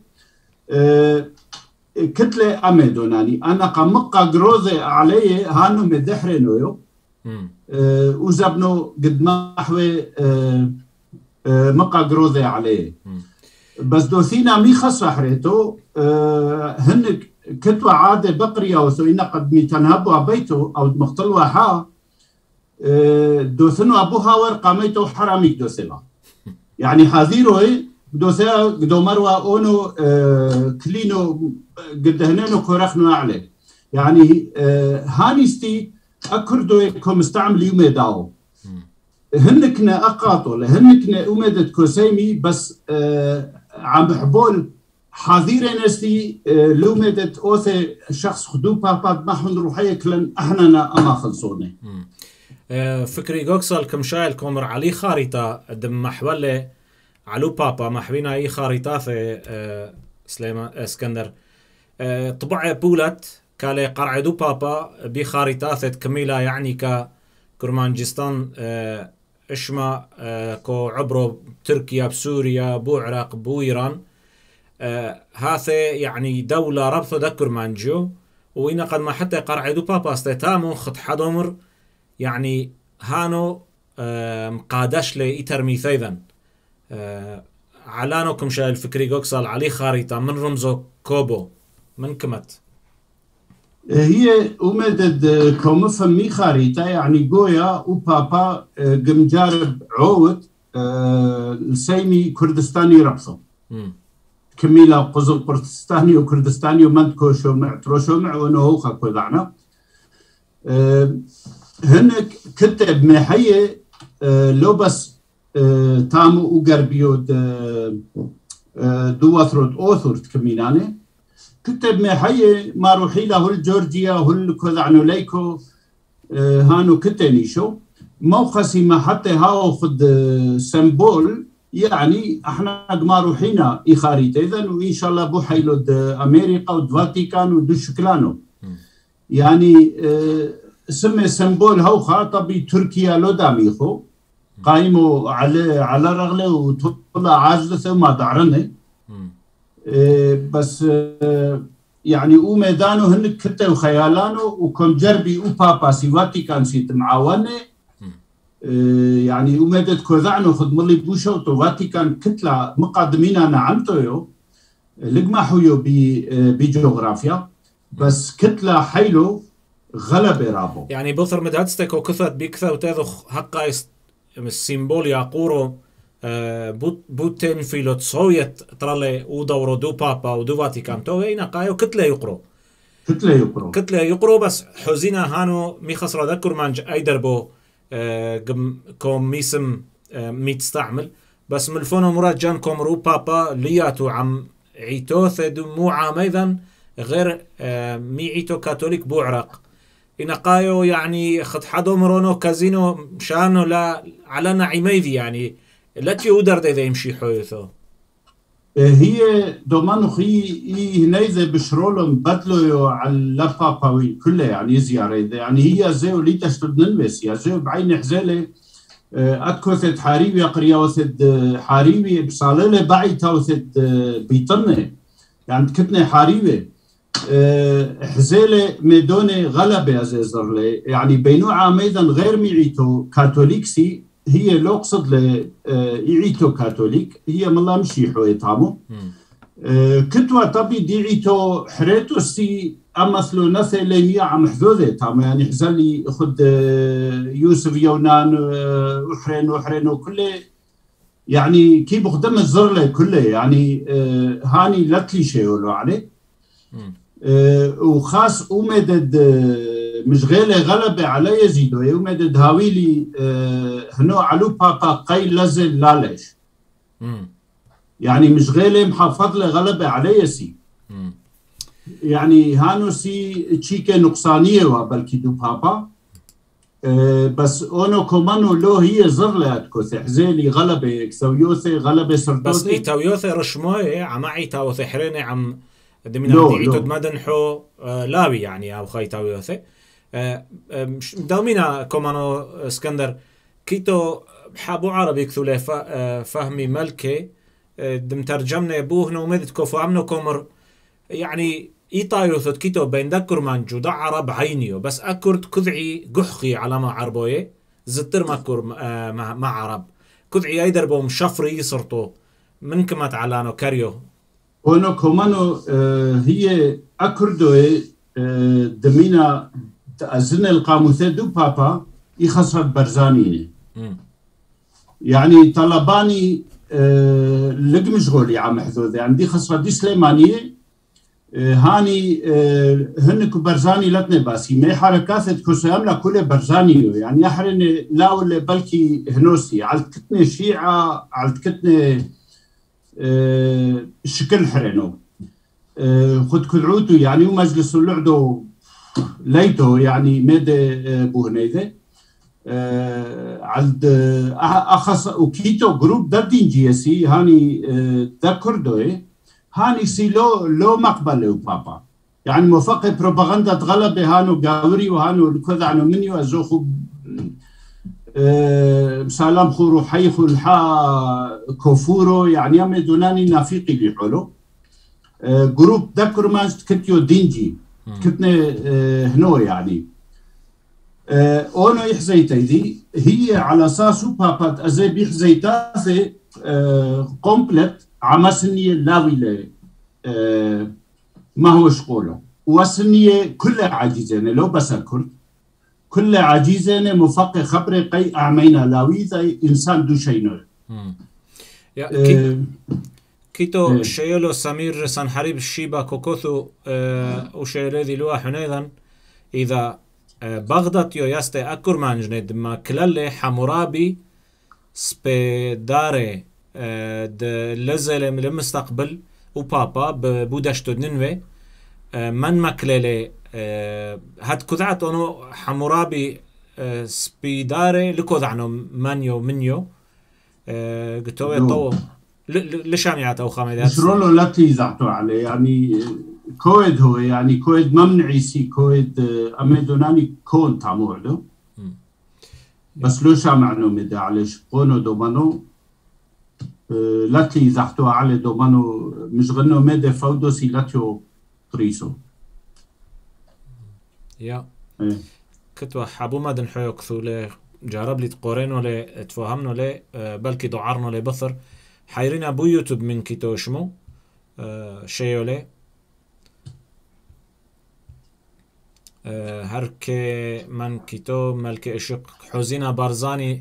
كتلة أمدوناني أنا قمقا جروذي عليه هانو مدحرينو أه وزبنو قد محوي أه أه مقا قروذي عليه مم. بس دوثينا مي خصة حريتو أه هنك كتوى عادة بقرية وثوينا قد ميتنهبوا بيتو أو مختلوا حا أه دوثنو أبوها ورقاميتو حراميك دوثلا يعني حذيروي دوثا قدو مروى أونو أه كلينو قد هنينو كورخنو عليه يعني أه هانيستي أكردو كم استعمل يوم داو هنكنا أقاطو هنكنا أمدت كوسيمي بس آه عم بحبول حاضرين استي آه لومدت أوثي شخص خدو بابات محن روحية كلن احنا أما خلصوني آه فكري جوكسال كم شايل كومر علي خارطة دم محولة علو بابا محوينا أي خارطة في آه سليمان اسكندر آه طبع بولت كالي قرعدو بابا بخارطة كميلة يعني كا كرمانجستان اه اشما اه كو عبرو تركيا بسوريا بو عراق بو ايران اه هاثي يعني دولة ربطو دا كرمانجو وإنا قد ما حتى قرعدو بابا استيتامو خط حدومر يعني هانو اه مقادش لي إتر ميثيذا اه علانو كمشا الفكري قوكسال علي خارطة من رمزو كوبو من كمت هي أمدد كومفهم مي خارطة يعني جويا وبابا قم جارب عود السيمي كردستاني ربصو كميلا قزل كردستاني وكردستاني ومندكو شومع تروشومع ونهو خاكو دعنا هنك كتب محيي لو بس تامو وقربيو دوثرود أوثرد كميلاني كتب محيي ما روحي له الجورجيا هل كذعنو ليكو هانو كتنيشو موقسي ما حتى هاو خد سمبول يعني احنا قمارو حينا إخاريت إذن وإن شاء الله بو حيلو أمريكا والفاتيكان ودو شكلانو يعني اه سمي سمبول هو خاطبي تركيا لو داميخو قايمو على على رغله وطلع عاجزة ما دعرنه اه بس اه يعني او ميدانو هن كتة وخيالانو وكم جربي او بابا سي فاتيكان سي معاونه يعني ومدد كوذعنو خد ملي بوشو تو فاتيكان كتلة مقدمين أنا عنتو لقما حيو بجغرافيا بس كتلة حيلو غلبة رابو يعني بثر مدهدستك وكثت بيكثا وتاذخ حقا السيمبول يقورو بوتين فيلوت سويت ترالي ودورو دو بابا ودو فاتيكان تو هنا قايو كتلة يقرو كتلة يقرو كتلة يقرو بس حزينا هانو ميخسر ذكر مانج أيدر بو كوم ميسم ميتستعمل بس ملفونو مراد جان كومرو بابا لياتو عم عيتوث مو عام ايضا غير مي عيتو كاثوليك بو عراق إنقايو يعني خد حدو مرونو كازينو مشانو لا على نعيميذي يعني لا تيودر دي ذي يمشي حويثو هي دومانو خي هنايذا بشرولهم بدلو على لاباباوي كله يعني زيارة يعني هي زيو لي تشتد نلمس يا زيو بعين حزالة أتكوثت حاريبي قرية وثد حاريبي بصالة بعي توثد بيطنة يعني كتنة حاريبي حزالة ميدونة غلبة أزيزر لي يعني بينو عاميدا غير ميعيتو كاثوليكسي هي لو قصد ل يعيتو كاثوليك هي ملا مشي حوي طامو كتوا طبي ديعيتو حريتو سي امثلو نثي ليميا عم حذوذي طامو يعني حزالي خد يوسف يونان وحرين وحرين وكله يعني كي بخدم الزرلة كله يعني هاني لتلي شيولو عليه وخاص ومدد مشغلة غلبة على يزيدو يومدد هاويلي اه هنو علو بابا قاي لازل لالش يعني مشغلة محافظ له غلبة على يسي يعني هانو سي تشيكي نقصانية وبلكي دو بابا اه بس اونو كومانو لو هي زرلات كوث حزيلي غلبة كثويوثي غلبة سردوثي بس ايتاويوثي رشموي عم ايتاوثي حريني عم دمينا ديعيتو دمدنحو اه لاوي يعني او خايتاويوثي دومينا كومانو اسكندر كيتو حابو عربي كثولي فهمي ملكي دم ترجمنا بوه نومدت كوفو عمنو كومر يعني ايطايو ثوت كيتو بين دكر مانجو دا عرب عينيو بس اكرت كذعي قحقي على ما عربويه زتر ماكور مع عرب كذعي ايدر بوم شفري صرتو من كما تعلانو كاريو ونو كومانو هي اكردوي دمينا تأذن القاموسة دو بابا يخصد برزاني يعني طلباني أه لق مشغولي عم حذوذي عندي خصرة دي سليمانية أه هاني أه هنك برزاني لتني باسي ما حركات كسياملا كله برزانيو يعني أحرن لا ولا بلكي هنوسي على كتنة شيعة على كتنة أه شكل حرنو أه خد كلعوتو يعني ومجلس اللعدو ليتو يعني مدى بوهنيده أه عند أخص وكيتو جروب دردين جيسي هاني أه ذكردوه هاني سي لو لو مقبل بابا يعني موفق بروباغندا تغلب هانو قاوري وهانو كذا عنو منيو أزوخو أه سلام خورو حيخو الحا كوفورو يعني يمي دوناني نافيقي لحولو أه جروب ذكر مانست كتيو دينجي كتنا هنو يعني اه اونو يحزيتي ذي هي على اساسو بابات ازي بيحزيتاثي اه كومبلت عمسنية لاوي اه ما هو شقوله وسنية كلها عجيزين لو بس الكرد كلها عجيزين مفقي خبري قي اعمينا لاوي ذي انسان دو شينو اه كيتو شيلو سمير سنحريب الشيبا كوكوثو أه وشيلو ذي لوا حنيذا إذا أه بغداد يو يستي أكر مانجند ما كلالي حمورابي سبيداري أه د لزلم للمستقبل وبابا ببودشتو ننوي أه من مكلالي أه هاد كذعت أنو حمورابي أه سبيداري لكوذعنو مانيو منيو قتوه طو لشانيات او خامدات شرولو لا تيزعتو عليه يعني كويد هو يعني كويد ممنعي سي كويد اميدوناني كون تعموعدو بس لو شامعنو مدى عليش قونو دومانو لا تيزعتو عليه دومانو مش غنو مدى فودو سي لاتيو تريسو يا كتوا حابو ما دنحيو كثولي جارب لي تقورينو لي تفهمنو لي بلكي دعارنو لي بثر حيرين بو يوتيوب من كيتو شمو شيو لي هركي من كيتو ملكي اشق حزينة بارزاني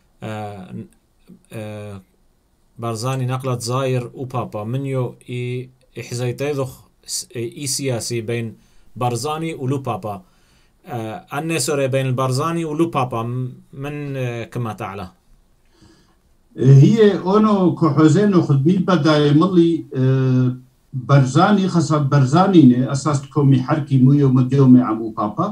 بارزاني نقلت زاير وبابا منيو اي حزيتي ذخ اي سياسي بين بارزاني ولو بابا أني سوري بين البارزاني ولو بابا من كما تعالى هي أونو كحوزينو خدمي بدا ملي برزاني خاصة برزاني أساس تكومي حركي مويو مديومي عمو بابا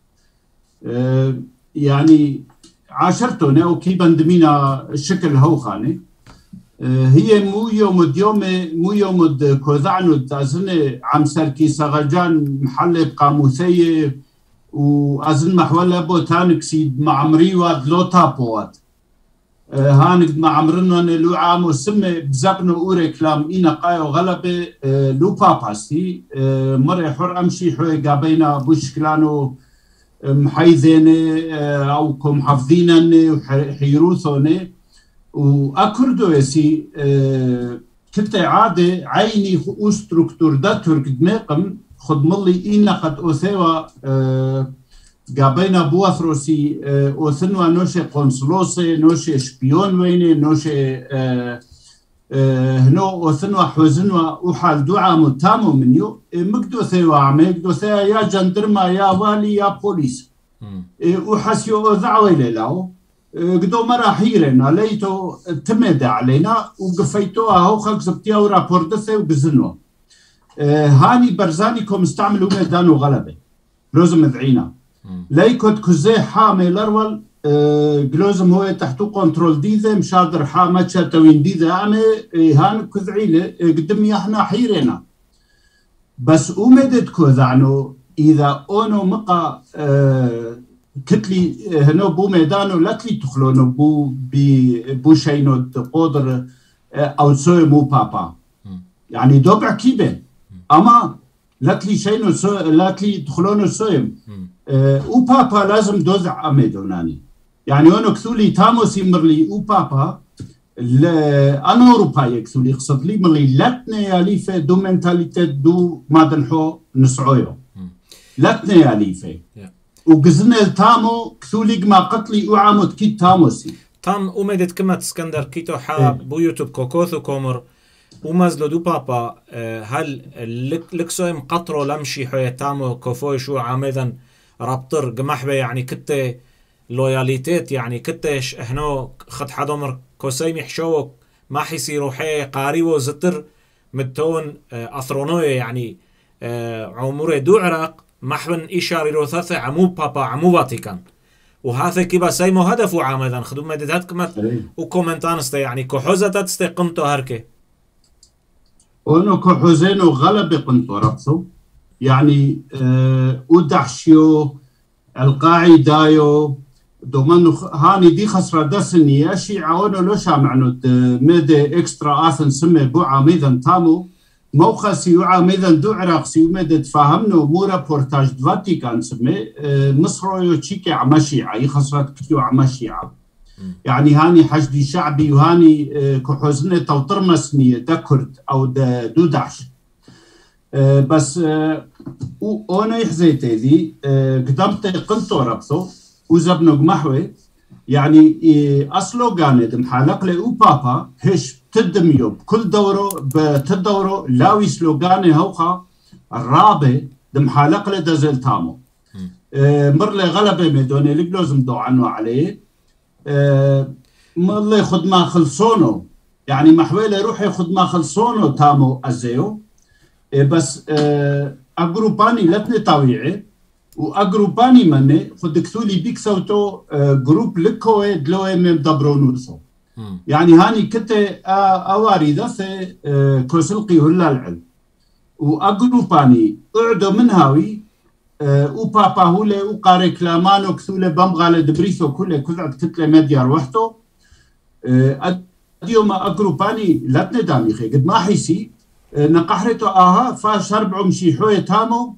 يعني عاشرتوني أو كي بندمينا الشكل هوخاني هي مو يوم ديومي مو يوم كوذعنو تازني عم سركي سغجان محل قاموسية وأزن محولة بوتانكسي مع مريوات لو تابوات هانك مع عمرنا لو عامو سمي بزقنو أوري كلام إينا قايو غلبة لو باباسي مري حر أمشي حوي قابينا بوشكلانو محيذيني أو كم حفظينني وحيروثوني وأكردو يسي كنت عادة عيني خو ستركتور داتور قدميقم خد ملي إينا قد أوثيوا قابينا بوثروسي أوثنوا نوشي قنصلوسي نوشي شبيون ويني نوشي هنو أوثنوا حوزنوا وحال دعا متامو منيو مقدو ثيوا عمي مقدو ثيوا يا جندرما يا والي يا بوليس وحسيو ذعوي للاو قدو مرة حيرنا ليتو تمد علينا وقفيتوها هو خلق زبتيا ورابورتثي وقزنوا هاني برزاني كوم استعملوا ميدانو غلبة لازم ذعينا ليكوت كوزي حامي الأرول قلوزم هو تحتو كنترول ديذا مشادر حامة شاتوين ديذا عمي هان كذعيلة قدمي احنا حيرنا بس أمدت كوذعنو إذا أونو مقا اه كتلي هنو بو ميدانو لاتلي تخلونو بو بي بو شينو تقودر أو سوي مو بابا يعني دوبع كيبه أما لاتلي شينو سو لاتلي تخلونو سويم او بابا لازم دوزع أميدوناني يعني أنا كثولي تاموسي مرلي او بابا أنا أوروباي كثولي قصد لي مرلي لاتني ياليفة دو منتاليتة دو مادنحو نسعويو لاتني ياليفة وقزنا التامو كثولي ما قتلي أعامد كي تاموسي تام أمدت كما تسكندر كيتو حا بو يوتيوب كوكوثو كومر ومازلو دو بابا هل لكسويم قطرو لمشي حوية تامو كوفوي شو عامذا رابطر قمحبه يعني كتة لوياليتيت يعني كتش هنو خد حضمر كوسيم يحشوك ما حيصيروا حي قاريو زتر متون أثرونوية يعني عمره دو عراق محبن إشاري روثاثة عمو بابا عمو فاتيكان وهذا كيبا سيمو هدفو عامذا خدو مددات كمت وكومنتان استا يعني كحوزة تستا قمتو هركي ونو كحوزينو غلب قمتو ربطو يعني أه ودحشيو القاعدايو دومانو هاني دي خسرة دسني ياشي عاونو لو شامعنو ميدي اكسترا آثن سمي بو عامذا تامو موخسي وعامذا دو عراقسي ومدى تفاهمنو مو رابورتاج فاتيكان سمي أه مصر يو تشيكي عماشيعة يخسرت كتيو عماشيعة يعني هاني حشدي شعبي وهاني أه كحوزنة توطرمسنية دا كرد أو دا دو دعش أه بس أه وانا يحزيتي ذي أه قدمت قلتو ربطو وزبنو قمحوي يعني أه أصلو قاند محالق لي او بابا هش تدميو بكل دورو بتدورو لاوي سلوغاني هوخا الرابع دمحالق لي دازل تامو أه مرلي غلبة ميدوني لقلوزم دو عنو عليه أه مرلي خد ما خلصونو يعني محويلي روحي خد ما خلصونو تامو أزيو بس أجروباني لتني طويعي وأجروباني مني خد كثولي بيك سوتو جروب لكوه دلوه من دبرونوسو يعني هاني كنت أواري ذا كوسلقي هلا العلم وأقروباني أعدو من هاوي وبابا هولي وقاري كلامانو كثولة بمغالة دبريثو كله كذعد كتلة مديا روحتو أديو ما أقروباني لا تندامي خي قد ما حيسي نقحرتو آها فاش أربعو مشي حوية تامو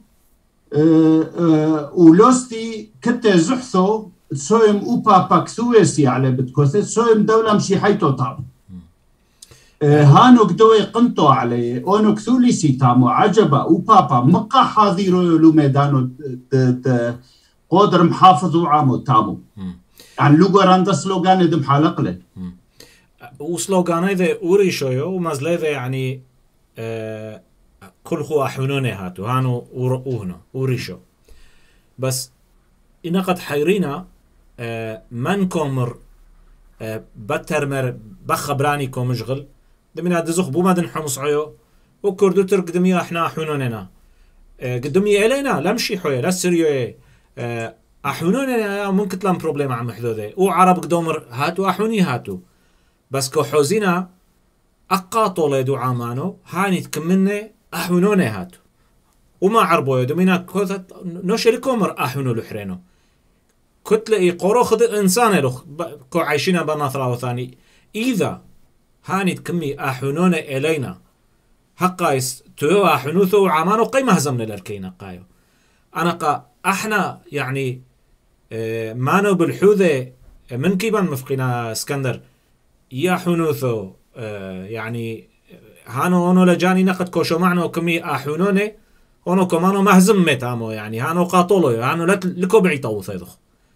ولوستي كتة زحثو سويم وبابا كثويسي على بتكوثة سويم دولة مشي حيتو تامو هانو كدوي قنطو علي اونو كثولي سي تامو عجبا وبابا مقا حاضيرو لو ميدانو قدر محافظو عامو تامو يعني لوغو راندا سلوغان دم حالق له وسلوغان هذا اوريشويو ومازلا يعني آه كل خو احونوني هاتو هانو ورؤوهنا اوريشو بس إنا قد حيرينا آه من كومر آه بترمر بخبراني كومشغل دمنا دزخ بو ما دنحمص عيو وكردو ترك دميا احنا احونوننا آه قدمي الينا لا مشي حوي لا سريو آه احونوننا ممكن تلام بروبليم عم حدوده وعرب قدومر هاتو احوني هاتو بس كو حوزينا اقاطو ليدو عامانو هاني تكمني احونوني هاتو وما عربو دمينا كوثت نوشري كومر احونو لحرينو كتلي قرو خد انسان لخ كو عايشين بناثرا وثاني اذا هاني تكمي احونون الينا حقايس تو احنوثو عمانو قيمه هزمنا الاركينا قايو انا قا احنا يعني اه مانو بالحوذه من كيبان مفقنا اسكندر يا حنوثو اه يعني هانو اونو لجاني نقد كوشو معنو كمي احونونه اونو كمانو مهزم متامو يعني هانو قاطولو هانو لكو بعي طوث يدخ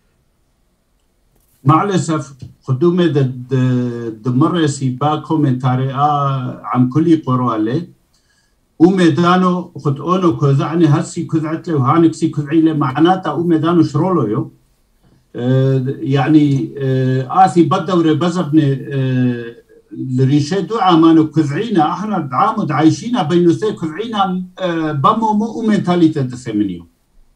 مع الأسف خدومة دمر سيبا كومنتاري آه عم كلي قروا عليه وميدانو خد أونو كذعني هسي كذعت له وهانك سي كذعي له معناته وميدانو شرولو يو آه يعني آه آثي بدور بزبني آه الريشة عامانو كذعينا احنا دعامد عايشينا بينو ثي كذعينا آه بمو مو منتاليتة دثمنيو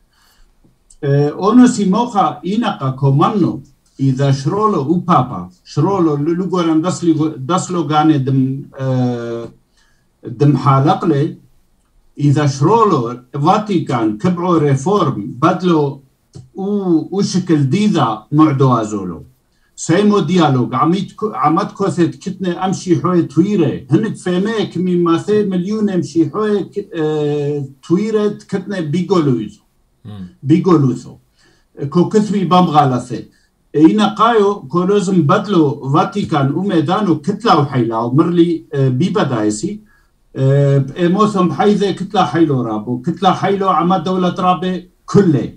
آه أونو سي موخا إيناقا كومانو إذا شرولو وبابا شرولو للوغوران دسلو دسلو غاني دم آه دم حالقلي إذا شرولو فاتيكان كبعو ريفورم بدلو وشكل ديدا معدو أزولو سيمو ديالوج عميت عمت كوثت كتنا أمشي حوي تويرة هنك فهميك من ماثي مليون أمشي حوي آه تويرة كتنا بيقولوزو بيقولوزو كو كثري بامغالثي إينا قايو كولوزم بدلو فاتيكان وميدانو كتلا وحيلا ومرلي بيبدايسي بإيموثم حيثة كتلا حيلو رابو كتلا حيلو عما دولة رابي كله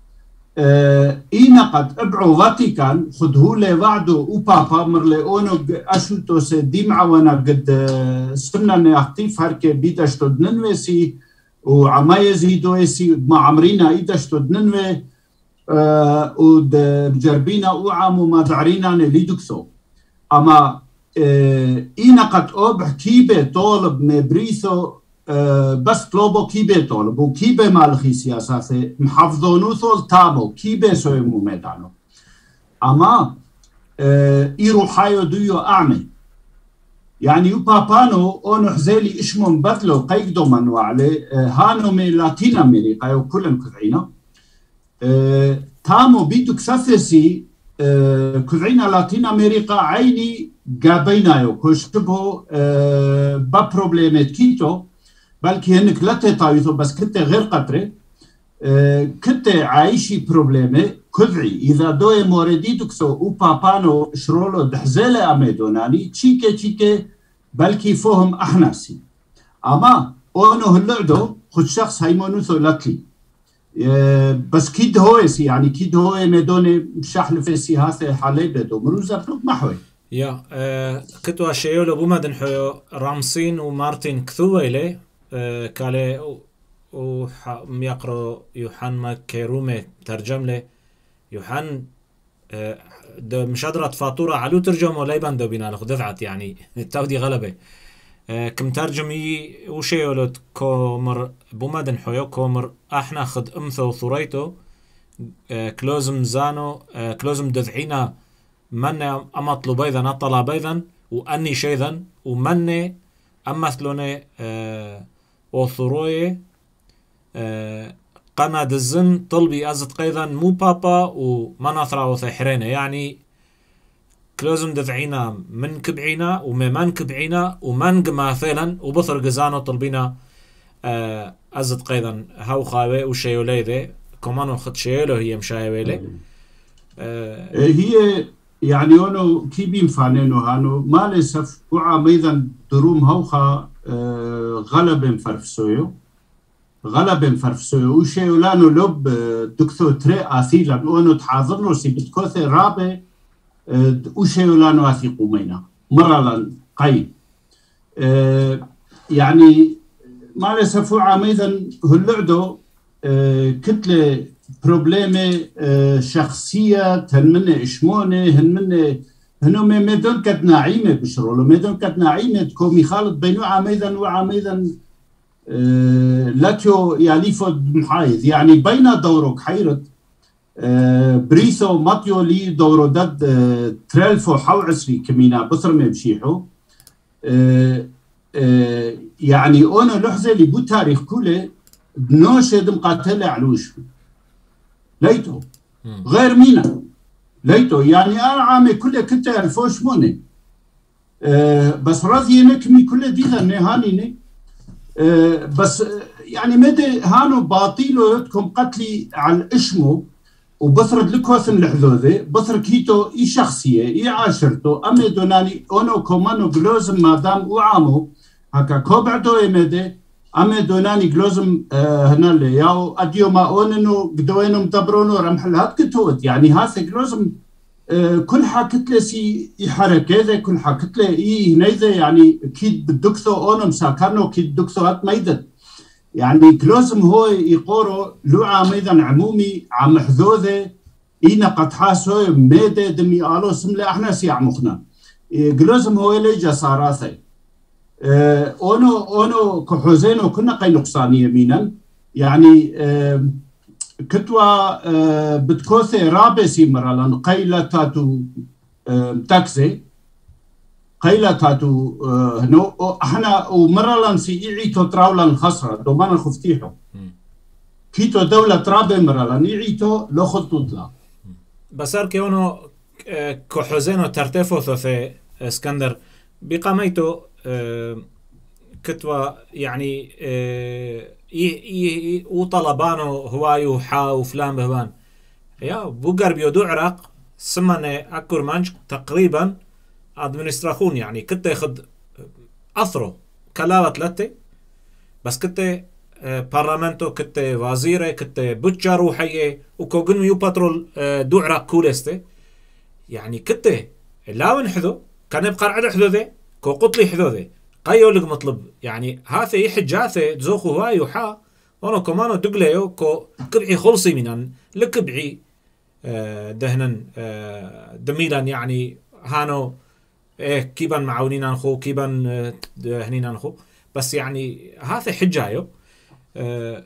إينا قد ابعو فاتيكان خدهولي وعدو وبابا مرلي اونو أشوتو سي ديمعا وانا قد سمنا نياختيف هاركي بيداشتو دننويسي وعما يزيدويسي ما عمرينا إيداشتو دننوي آه ودجربينا وعامو ما دعرينا نليدكسو أما آه إينا قد أوبح كيبه طولب مبريثو آه بس طلبو كيبه طولب وكيبه مالخي سياساتي محافظونو ثول تامو كيبه سويمو ميدانو أما آه إيرو حايو ديو أعمي يعني يو بابانو أونو حزيلي إشمون بدلو قيقدو منو عليه آه هانو من لاتين أمريكا وكلن كذعينا أه، تامو بيدو كسافسي أه، كذعينا لاتين أمريكا عيني قابينايو كوشبو أه، با بروبليمات كيتو بلكي هنك لا تطايثو بس كنت غير قطري أه، كنت عايشي بروبليمي كذعي إذا دوي مورديدوكسو و بابانو شرولو دحزيلة أميدوناني تشيكي تشيكي بلكي فوهم أحناسي أما أونو هلعدو خد شخص هيمونوثو لاتلي بس كيد هويسي يعني كيد هوي ميدوني شحل في سياسة حالي بدو مروزة بلوك محوي يا آه كتوا شيولو بوما دنحو رامسين ومارتين كثويلي آه كالي ويقرأ يوحان ما كيرومي ترجم له يوحان آه مشادرة فاتورة علو ترجمه ليبان دو بينا لخ دفعت يعني التاودي غلبة آه كم ترجمي وشيولو كومر بومدن حيو كومر احنا خد امثو ثريتو آه كلوزم زانو آه كلوزم دذعينا من أمطلو بيضا أطلع بيضا وأني شيئا ومن أمثلوني آه وثروي آه قنا دزن طلبي أزت قيضا مو بابا ومناثرا وثحرينة يعني كلوزم دفعينا من كبعينا ومن كبعينا ومن مثلا وبثر قزانو طلبينا آه أزت قيضا هاو خاوي وشيولي ذي كمانو خد شيولو هي مشايولي آه هي يعني أنو كي بينفعنينو هانو ما لسف وعاميدا دروم هوخا آه غلب فرفسويو غلب فرفسويو وشيولانو لب دكتور تري آثيلا وأنو تحاضرنو سي بتكوثي رابي آه وشيولانو آثي قومينا مرلا قاي آه يعني ما لسف وعاميدا هلعدو آه كتلة بروبليمي شخصية هنمني إشموني هنمني هنو ميدون كد ناعيمة بشرولو ميدون كد ناعيمة تكومي خالد بينو عميدا وعميدا لاتيو ياليفو محايد يعني بين دورو حيرت بريثو ماتيو لي دورو داد تريلفو حو عسري كمينا بثر مبشيحو يعني أنا لحظة اللي بو تاريخ كله بنوشد مقاتلة علوش ليتو غير مينا ليتو يعني انا عامي كله كنت الفوش موني أه بس راضي نكمي كل ديها نهانيني أه بس يعني مدى هانو باطيلو يتكم قتلي على اشمو وبثرد لكوثن الحذوذي بثر كيتو اي شخصية اي عاشرتو امي دوناني اونو كومانو بلوزم مادام وعامو هكا كوبعدو يمدي أما دوناني جلوزم آه هنا اللي ياو أديو ما أوننو قدوينو مدبرونو رمحل هاد كتوت يعني هذا جلوزم آه كل حاكتله سي حركة ذا كل حاكتله إيه هنيذا يعني كيد بدكثو أونم ساكرنو كيد دكثو هات ميدت يعني جلوزم هو يقورو لو عاميدا عمومي عم حذوذة إينا قد حاسو ميدة دمي آلو سملة احنا سي عمخنا جلوزم هو اللي جساراثي أه أونو أونو كحوزينو كنا قي نقصاني يمينا يعني أه كتوا أه بتكوثي رابسي مرالان قيلة تاتو أه تاكسي قيلة تاتو أه هنو احنا ومرالان سي إيعيتو تراولان خسرة دومان الخفتيحو كيتو دولة ترابي مرالان إيعيتو لو خطوطلا بسار كيونو كحوزينو ترتفو ثوثي اسكندر بقاميتو أه كتوى يعني أه وطلبانو هوايو حا وفلان بهبان يا بوغر بيودو عراق سمنا اكور مانج تقريبا ادمنستراخون يعني كنت ياخذ اثرو كلاوة لتي بس كنت أه بارلمنتو كنت وزيره كنت بوتشا روحيه وكوغن يو باترول أه دو عراق كولستي يعني كنت لا نحذو كان يبقى على حذو ذي كو قطلي حذوذي قيو لك مطلب يعني هاثي يحجاثي تزوخو هاي وحا وانا كمانو دقليو كو كبعي خلصي منان لكبعي آه دهنن آه دميلان يعني هانو ايه كيبان معاونين انخو كيبان آه دهنين انخو بس يعني هاثي حجايو آه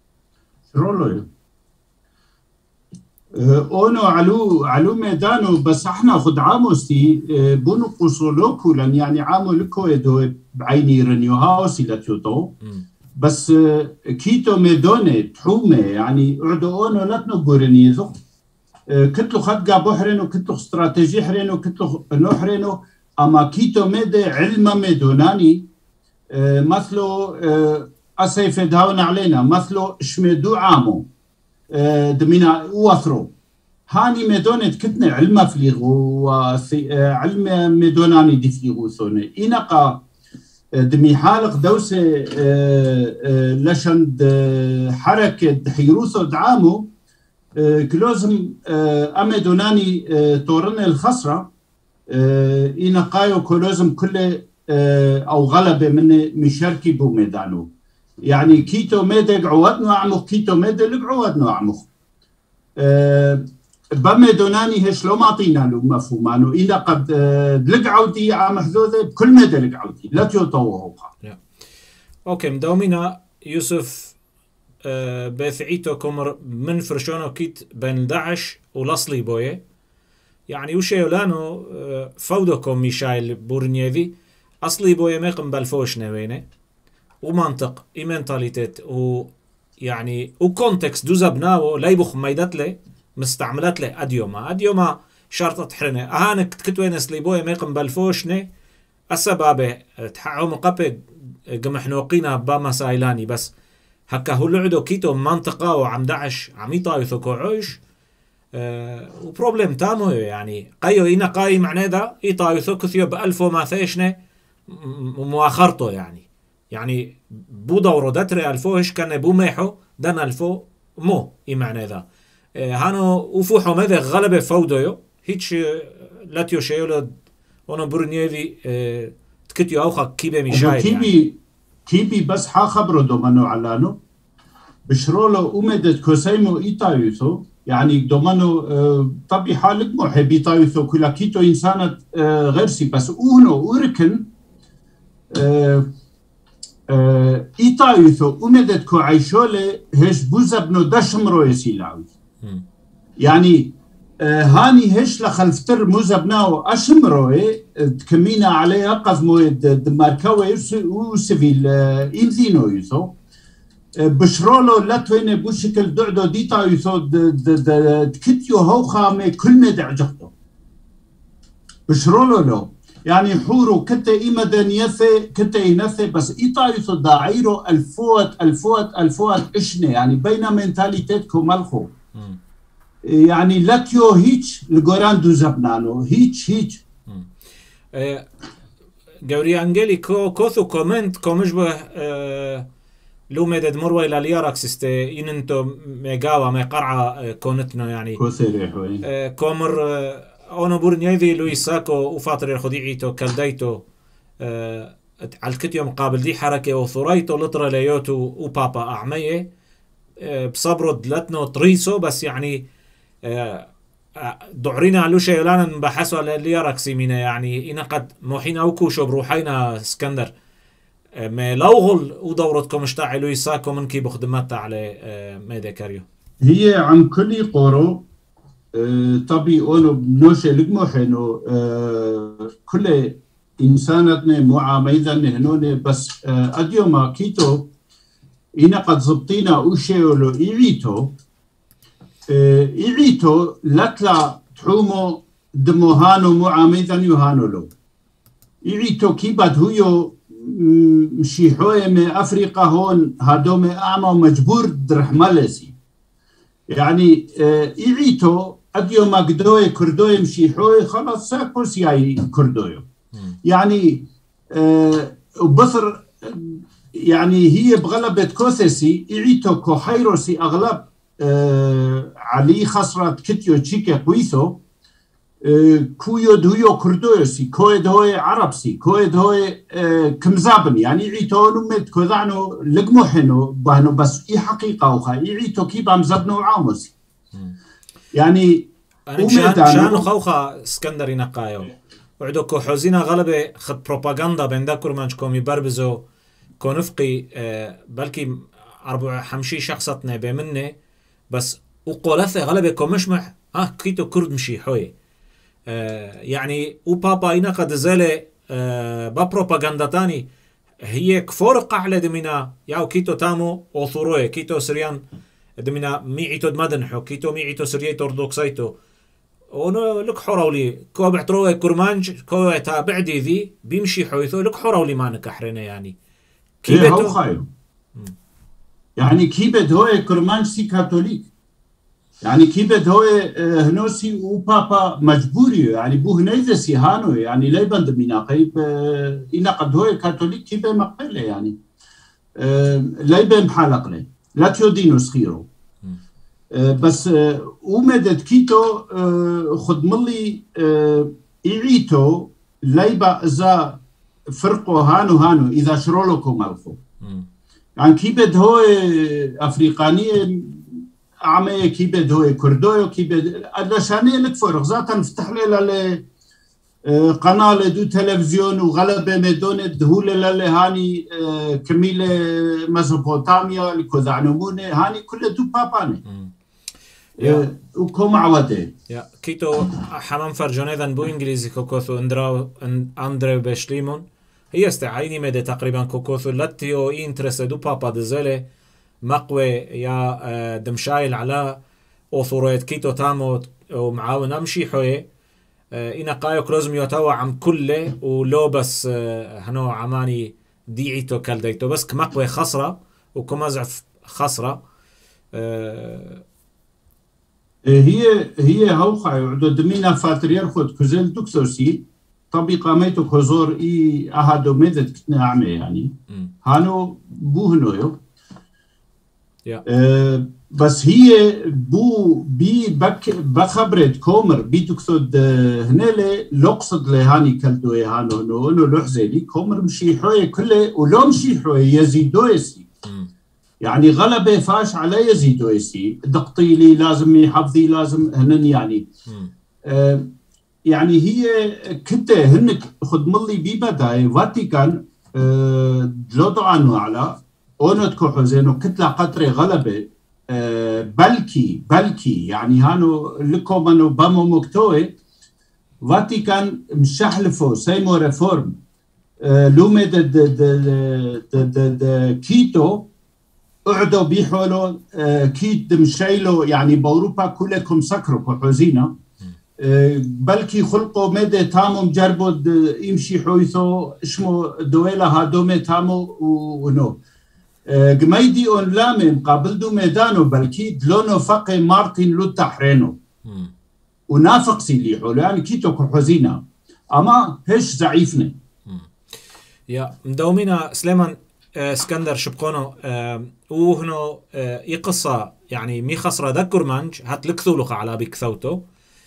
رولو اونو علو علو ميدانو بس احنا خد عاموستي بونو قصولوكو لان يعني عامو لكو يدو بعيني رنيو هاوسي لتيوتو بس كيتو ميدوني تحومي يعني اعدو اونو لاتنو بورنيزو كتلو خد قابو حرينو كتلو استراتيجي حرينو كتلو نو حرينو اما كيتو ميدي علم ميدوناني مثلو اسيف داون علينا مثلو شميدو عامو دمينا وثرو هاني ميدونت كتنا علم فليغو وعلم ميدوناني دي فليغو ثوني إنقا دمي حالق دوسة لشند حركة حيروثو دعامو كلوزم أميدوناني تورن الخسرة إنقايو كلوزم كل أو غلبة من مشاركي بو ميدانو يعني كيتو ميدق عوضنا عمخ كيتو ميدق عوضنا عمخ أه بميدوناني هش لو ما عطينا له مفهومانو إذا قد أه دلق عودي عم حذوذة بكل ما دلق عودي لا تيوطوه yeah. أوكي مدومينا يوسف بثعيتو كمر من فرشونو كيت بين داعش ولصلي بويه يعني وشيولانو فودكم ميشايل بورنيذي أصلي بويا ميقم بالفوش نوينه ومنطق إيمنتاليتيت ويعني وكونتكست دوزبناو ليبخ ميدت له مستعملت له أديوما أديوما شرطة حرنة أهانك تكتوين أصلي بويا ميقم بالفوشنه السبابة تحعو مقبل قمحنوقينا بما سايلاني بس هكا هو لعدو كيتو منطقة وعم دعش عم يطايثو كوعوش أه وبروبلم تامو يعني قيو إنا قاي معنى ذا يطايثو كثيو بألفو ما ثيشنه مؤخرته يعني يعني بو دورو داتري ألفوش كان بو ميحو دان ألفو مو إي معنى ذا أه هانو وفوحو ماذا غلبة فوديو هيتش لاتيو شيولو ونو برنيوي أه تكتيو أوخا كيبي ميشايل كيبي يعني. كيبي بس حا خبرو دومانو علانو بشرولو أمدت كوسيمو إيطايوثو يعني دومانو أه طبي حالك محب إيطايوثو كلا كيتو إنسانة أه غير سي بس أونو أوركن أه أه إيطايوثو أمدت كو عيشولي هش بوزبنو دشمرو يسيلاوي يعني أه هاني هش لخلفتر موزبناو أشمروي تكمينا عليها قزمو دماركاوي وسيفيل أه إمزينو يثو بشرولو لاتوين بوشكل دعدو ديتا يثو دكتيو هوخا مي كل مدع جهدو بشرولو لو يعني حورو كتا إيمدن يثي كتا ينثي بس إيطا يثو داعيرو الفوت الفوت الفوت إشني يعني بين منتاليتيتكو مالخو يعني لاتيو هيتش لغوران دو زبنانو هيتش هيتش جوري أنجلي كو كوثو كومنت كومجبه أه لو مدد مروي للياركس استي إن انتو ميقاوة ميقرعة كونتنا يعني كوثيريحوين أه كومر أه أونو بورنيذي لويساكو وفاطر الخديعيتو كالدايتو أه على الكتيو مقابل دي حركة وثوريتو لطرة ليوتو وبابا أعمية أه بصبرو دلتنو طريسو بس يعني أه دعرينا على شيء بحثوا على الياركسي منا يعني إن قد موحين أوكو شو بروحينا اسكندر ما لوغل ودورتكم اشتعلوا يساكو من كي بخدمات على ماذا كاريو هي عم كل قورو طبي أولو بنوشة لقموحينو كل إنسانتنا معاميدا هنون بس أديوما كيتو إنا قد زبطينا أوشيولو إيعيتو إيعيتو لاتلا تحومو دموهانو معاميدا يوهانو لو إيعيتو كيبات هيو مشيحوية من أفريقيا هون هادوم أعمى ومجبور درحمالسي يعني إيعيتو أديو مقدوي كردوي مشيحوية خلاص ساكو سياي كردوي يعني وبصر يعني هي بغلبة كوثسي إيعيتو كوحيروسي أغلب علي خسرت كتيو تشيكي قويثو كويد هيو كردوسي كويد هوي عربسي كويد هوي كمزابن يعني يعيتو نمت كوذعنو لقموحنو بهنو بس اي حقيقة وخا يعيتو كيبا مزبنو عاموسي يعني شانو خوخا اسكندري نقايو وعدو كو حوزينا غلبة خد بروباغندا بين داكور مانشكوم يبربزو كونفقي بلكي أربع حمشي شخصتنا بمنه بس وقولثة غلبة كومشمح اه كيتو كرد مشي حوي آه يعني وبابا إنا قد زالي آه ببروباغندا تاني هي كفور قاعلة دمنا ياو كيتو تامو أوثوروي كيتو سريان دمنا ميعيتو دمدنحو كيتو ميعيتو سريتو أردوكسيتو ونو لك حراولي كو بعتروي كرمانج كو تابعدي ذي بيمشي حويثو لك حراولي ما نكحرنا يعني كيبتو خايو يعني كيبت هو كرمانج سي كاثوليك يعني كيبت هو هنوسي وبابا مجبوري يعني بو هنيزسي هانو يعني ليبن دمينا قيب إنا قد هو كاثوليك كيبه مقبله يعني ليبن محالق له لا تيودينو سخيرو بس ومدد كيتو خد ملي إعيتو ليبا إذا فرقو هانو هانو إذا شرولوكو مالفو يعني كيبد هو أفريقانية عمية كيبد هو كردويو كيبد أدلشانية لكفور غزاتا نفتح لي قناة لدو تلفزيون وغلبة مدونة دهولة للي هاني كميلة ميزوبوتاميا لكوذعنمونة هاني كل دو باباني وكم عودة يا كيتو حمام فرجون إذا بو إنجليزي كوكوثو أندراو أندرو بشليمون هي استعيني مدى تقريبا كوكوثو لاتيو إنترسدو بابا دزيلي مقوي يا دمشايل على أوثوريت كيتو تامو ومعاون أمشي حوي إنا قايو كلوزم يوتاوا عم كله ولو بس هنو عماني ديعيتو كالديتو بس كمقوي خسرة وكمزعف خسرة هي هي هوخا عدو دمينا فاترير خود كزل دوكسوسي طبيقة ميتو كوزور إي أهدو ميدت كتنا عمي يعني هانو بوهنو يو yeah. أه بس هي بو بي بك بخبرت كومر بي دوكسود هنالي لقصد لهاني كالدو هانو نو نو لحزيلي كومر مشي حوي كله ولو مشي حوي يزيدويسي يعني غلبة فاش على يزيدويسي دقطيلي لازم يحفظي لازم هنن يعني أه يعني هي كته هنك خد ملي ببداية فاتيكان أه دلودو عنو على اونت كوحوزينو كتلة قطري غلبة أه بلكي بلكي يعني هانو لكم انو بامو مكتوي فاتيكان مشحلفو سيمو ريفورم أه لومي د د د د د كيتو قعدوا بيحولوا أه كيت مشيلو يعني باوروبا كلكم سكروا كوحوزينا أه بلكي خلقوا مدى تامو مجربوا يمشي حويثو اسمه دويلة هادومي تامو ونو قميدي اون لامي مقابل دو ميدانو بلكي دلونو فقي مارتين لوتا حرينو ونافق سيليحو يعني كيتو كحوزينا اما هش زعيفنا يا مدومينا سليمان اسكندر شبقونو وهنو يقصى يعني مي خسرة ذكر مانج هات لكثولق على بكثوتو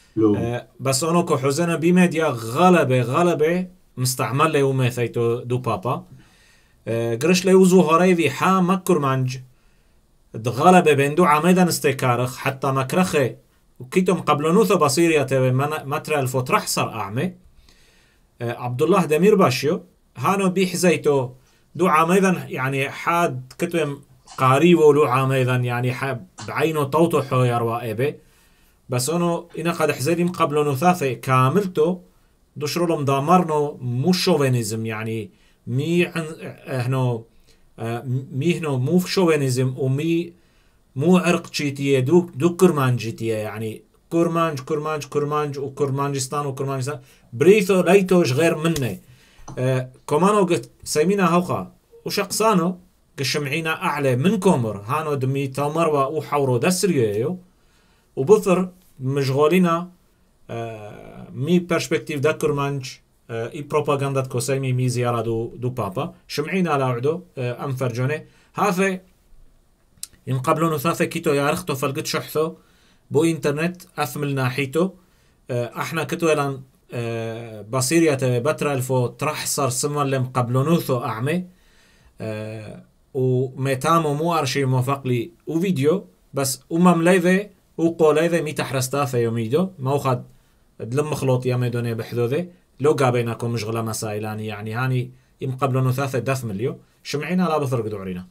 بس انو كحوزنا بميديا غلبة غلبة مستعمل لي وميثيتو دو بابا قرش لي وزو هريفي حا مكر مانج دغلبة بندو عميدا استيكارخ حتى مكرخي وكيتم قبلنوثو بصيريا تبي متر الفو ترحصر أعمي عبد الله دمير باشيو هانو بيحزيتو دو عميدا يعني حاد كتم قاريبو لو عميدا يعني حاب بعينو طوتو حوير وائبي بس انو إنا قد حزيدي مقبلنوثاثي كاملتو دوشرو مدامرنو مو شوفينيزم يعني مي عن هنو مي هنو مو شوفينيزم ومي مو عرق جيتيه دو دو كرمان جيتيه يعني كرمانج كرمانج كرمانج وكرمانجستان وكرمانجستان بريثو ليتوش غير منه آه كمانو قلت سيمينا هوقا وشقصانو قشمعينا أعلى من كومر هانو دمي تامروا وحورو دسريو وبثر مشغولينا آه مي برسبكتيف دا كرمانج آه اي بروباغندا كوسيمي مي زيارة دو, دو بابا شمعينا لاعدو آه ام فرجوني هافي ينقبلونو ثاثة كيتو يارختو فلقت شحثو بو انترنت اثمل ناحيتو آه احنا كتو الان آه بصيرية بترا الفو ترحصر سمر لم قبلونوثو اعمي آه وميتامو مو ارشي موفق لي وفيديو بس امم ليذي وقوليذي مي تحرستاثة يوميدو موخد دلم خلوط ياميدوني بحذوذي لو قابيناكم مشغلة مسائلاني يعني هاني يمقبلونو ثاثة دث مليو شمعينا لا بثرق دورينا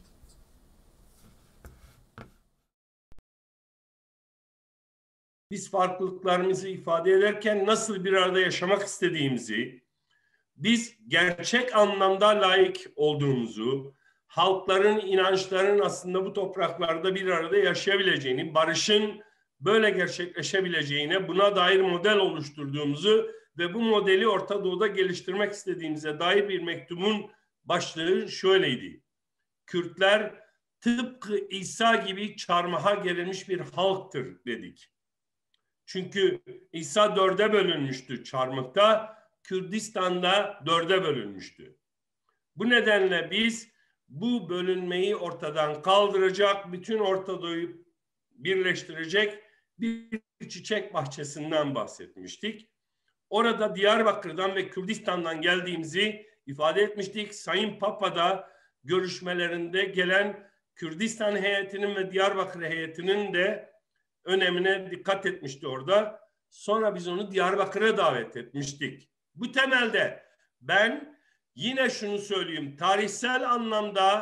biz farklılıklarımızı ifade ederken nasıl bir arada yaşamak istediğimizi, biz gerçek anlamda layık olduğumuzu, halkların, inançların aslında bu topraklarda bir arada yaşayabileceğini, barışın böyle gerçekleşebileceğine, buna dair model oluşturduğumuzu ve bu modeli Orta Doğu'da geliştirmek istediğimize dair bir mektubun başlığı şöyleydi. Kürtler tıpkı İsa gibi çarmıha gerilmiş bir halktır dedik. Çünkü İsa dörde bölünmüştü çarmıhta, Kürdistan'da dörde bölünmüştü. Bu nedenle biz bu bölünmeyi ortadan kaldıracak, bütün Orta Doğu'yu birleştirecek bir çiçek bahçesinden bahsetmiştik. Orada Diyarbakır'dan ve Kürdistan'dan geldiğimizi ifade etmiştik. Sayın Papa da görüşmelerinde gelen Kürdistan heyetinin ve Diyarbakır heyetinin de önemine dikkat etmişti orada. Sonra biz onu Diyarbakır'a davet etmiştik. Bu temelde ben yine şunu söyleyeyim. Tarihsel anlamda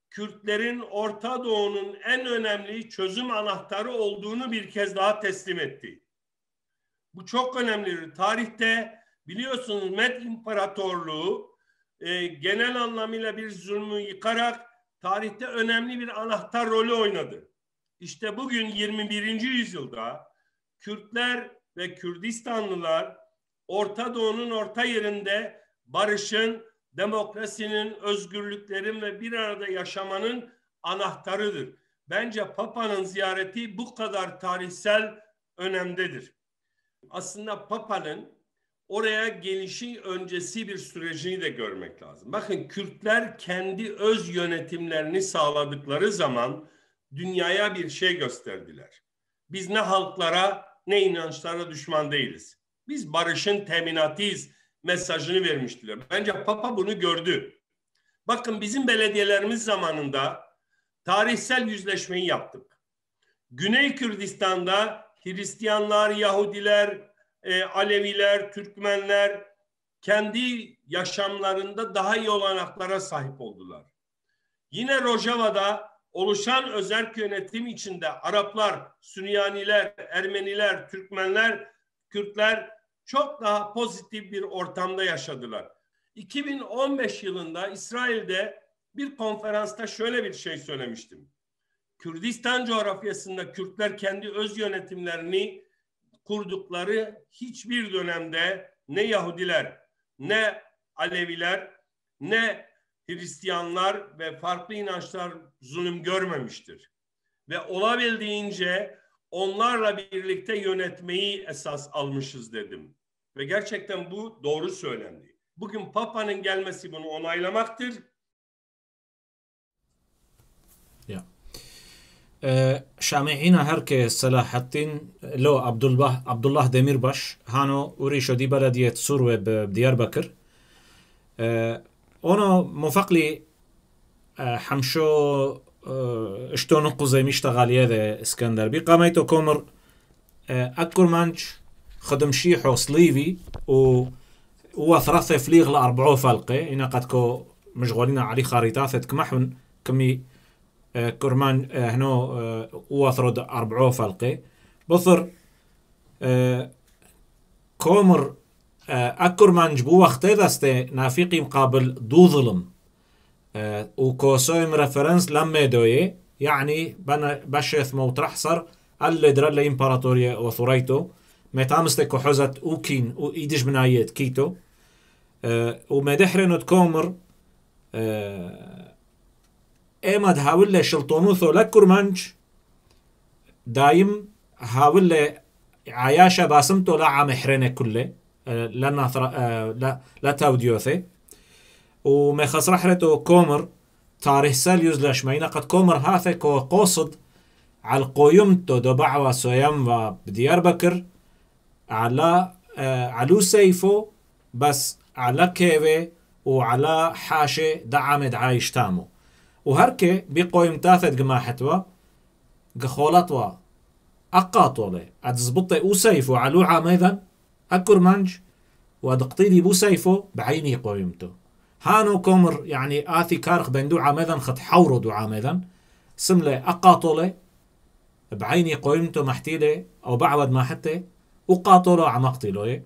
Kürtlerin Orta Doğu'nun en önemli çözüm anahtarı olduğunu bir kez daha teslim etti. Bu çok önemlidir. Tarihte biliyorsunuz Med İmparatorluğu e, genel anlamıyla bir zulmü yıkarak tarihte önemli bir anahtar rolü oynadı. İşte bugün yirmi birinci yüzyılda Kürtler ve Kürdistanlılar Orta Doğu'nun orta yerinde barışın, demokrasinin, özgürlüklerin ve bir arada yaşamanın anahtarıdır. Bence Papa'nın ziyareti bu kadar tarihsel önemdedir. Aslında Papa'nın oraya gelişi öncesi bir sürecini de görmek lazım. Bakın Kürtler kendi öz yönetimlerini sağladıkları zaman dünyaya bir şey gösterdiler. Biz ne halklara ne inançlara düşman değiliz. Biz barışın teminatıyız mesajını vermiştiler. Bence Papa bunu gördü. Bakın bizim belediyelerimiz zamanında tarihsel yüzleşmeyi yaptık. Güney Kürdistan'da Hristiyanlar, Yahudiler, e, Aleviler, Türkmenler kendi yaşamlarında daha iyi olanaklara sahip oldular. Yine Rojava'da oluşan özerk yönetim içinde Araplar, Süryaniler, Ermeniler, Türkmenler, Kürtler çok daha pozitif bir ortamda yaşadılar. iki bin on beş yılında İsrail'de bir konferansta şöyle bir şey söylemiştim. Kürdistan coğrafyasında Kürtler kendi öz yönetimlerini kurdukları hiçbir dönemde ne Yahudiler, ne Aleviler, ne Hristiyanlar ve farklı inançlar zulüm görmemiştir. Ve olabildiğince onlarla birlikte yönetmeyi esas almışız dedim. Ve gerçekten bu doğru söylendi. Bugün Papa'nın gelmesi bunu onaylamaktır. Yeah. شامعينا هركي صلاح الدين لو عبد الله عبد الله دميرباش هانو وريشو دي بلدية سوروي بديار بكر اونو مفقلي حمشو اشتو نقو زي ميشتغال يذا اسكندر بي قاميتو كومر اكور مانج خدم شيحو صليفي و هو ثلاثة فليغ لأربعو فلقي إنا قد كو مشغولين علي خريطات كمحون كمي كرمان هنو وثرد أربعو فلقي بثر كومر أكرمان جبو وقتي دستي نافيقي مقابل دو ظلم وكوسويم ريفرنس لما دوي يعني بنا بشيث موترحصر اللي درا اللي إمبراطوريا وثريتو متامستي كحوزت اوكين او ايدج منايت كيتو ومدحرنو تكومر ايمد هاوله شلطونوثو لكرمانج دايم هاوله عياشة باسمتو لا عام حرينه كله لا ناثر لا لا تاوديوثي وما خسر حرتو كومر تاريخ ساليوز لاشمينا قد كومر هاثي كو قوصد على القيمتو دبعوا سويم بديار بكر على آه على سيفو بس على كيفي وعلى حاشة دعمد عايش تامو وهركي بيقويم تاثت قماحتوا قخولتوا أقاطولي أتزبطي او سيفو علو عاميذا أكر منج ودقطيلي بو سيفو بعيني قويمتو هانو كومر يعني آثي كارخ بين دو عاميذا خط حورو دو عاميذا سملي أقاطولي بعيني قويمتو محتيلي أو بعود ما حتى وقاطلوا عمقتلوا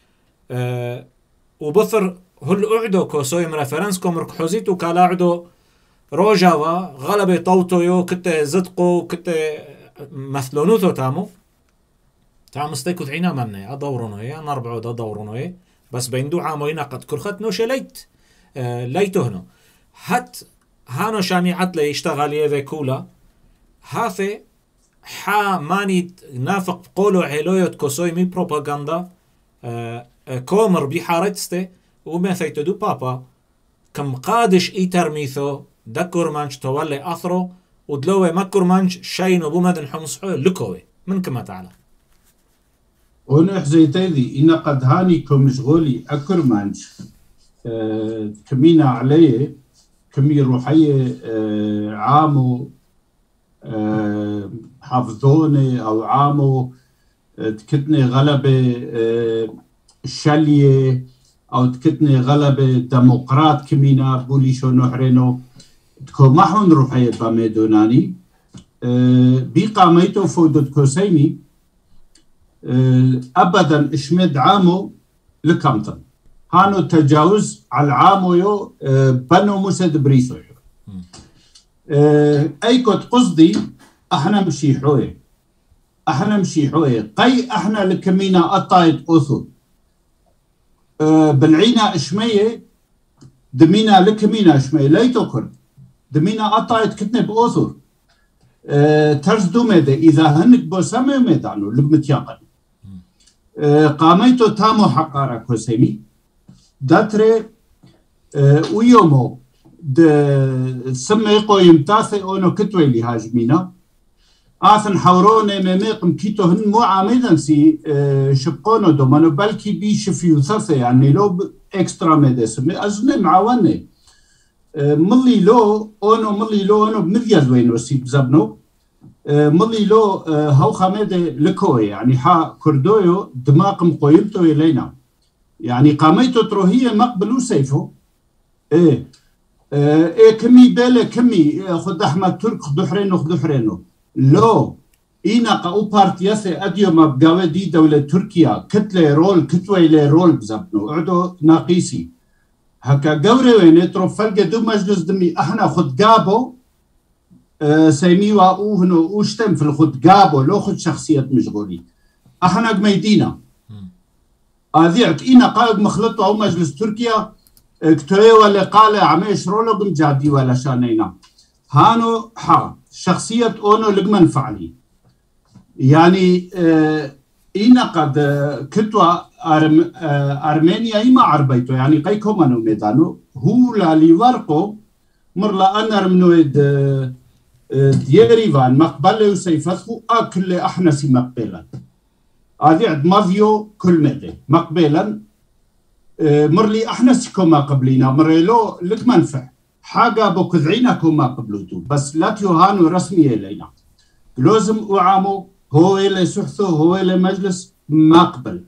أه وبثر هل أعدو كوسويم ريفرنس كومر حوزيتو كالا عدو روجاوا غلبي طوتو يو كت زدقو كت مثلونوثو تامو تام استيكو تعينا مني ادورونو يا نربعو دا دورونو بس بين دو عاموينا قد كرخت نو شليت أه ليتو هنو هات هانو شاميعت لي يشتغل يذي كولا هاثي حا ماني نافق قولو عيلويت كوسوي مي بروباغندا آه آه كومر بحارتسته ومثيتو دو بابا كم قادش اي ترميثو دكور مانش تولي اثرو ودلوه مكور مانش شاينو بومدن حمصحو لكوي من كما تعالى ونح زي تيدي إن قد هاني كمشغولي أكر مانش آه كمينا عليه كمي روحية آه عامو أه حافظوني أو عامو تكتني غلبة أه شالية أو تكتني غلبة ديمقراط كمينا بولي شو نحرينو تكو محون روحي باميدوناني بقاميتو فودت كوسيمي أبدا إشمد عامو لكمتن هانو تجاوز على عامو يو بنو مسد بريسو أي كنت قصدي احنا مشي حوي احنا مشي حوي قي احنا لكمينا الطايت اوثو أه بالعينا اشميه دمينا لكمينا اشميه ليتو كرد دمينا الطايت كتنا باوثو أه ترز دوميدي اذا هنك بوسامي ميدانو لبمتياقن أه قاميتو تامو حقارا كوسيمي داتري أه ويومو د سمي قويم تاثي اونو كتوي لي هاجمينا آثن حوروني ميميقم كيتو هن مو عامدن سي اه شبقونو دومانو بلكي بي شفيو ثاثي يعني لو اكسترا ميدسمي ازني معاوني اه ملي لو اونو ملي لو اونو بمذيز وينو سي بزبنو اه ملي لو اه هاو خاميدي لكوي يعني حا كردويو دماغم قويمتو يلينا يعني قاميتو تروهية مقبلو سيفو ايه اه ايه كمي بالي كمي خد احمد ترك خدو حرينو خدو حرينو لو إينا قاو بارتياسي أديو ما بقاوة دي دولة تركيا كتلة رول كتوة إلي رول بزبنو أعدو ناقيسي هكا قوري ويني تروف فلقة دو مجلس دمي احنا خد قابو اه سيميوا اوهنو اوشتم في الخد قابو لو خد شخصية مشغولي احنا قميدينا اذيعت إينا قاوة مخلطو او مجلس تركيا كتوية ولا قالة عميش رولو قمجادي ولا شانينا هانو حا شخصية أونو لقمن فعلي يعني آه إينا قد آه كتوا أرم آه أرمينيا إما عربيتو يعني قيكو منو ميدانو هو لالي ورقو مرلا أنا رمنويد آه آه ديريفان مقبلة وسيفتخو أكل أحنسي مقبلا هذه عد ماذيو كل مدى مقبلا آه مرلي أحنسي كما قبلينا مريلو لقمن فعل حاجة بكذعينا كما قبلوتو بس لا تيوهانو رسمي إلينا لازم أعامو هو إلي سحثو هو إلي مجلس مقبل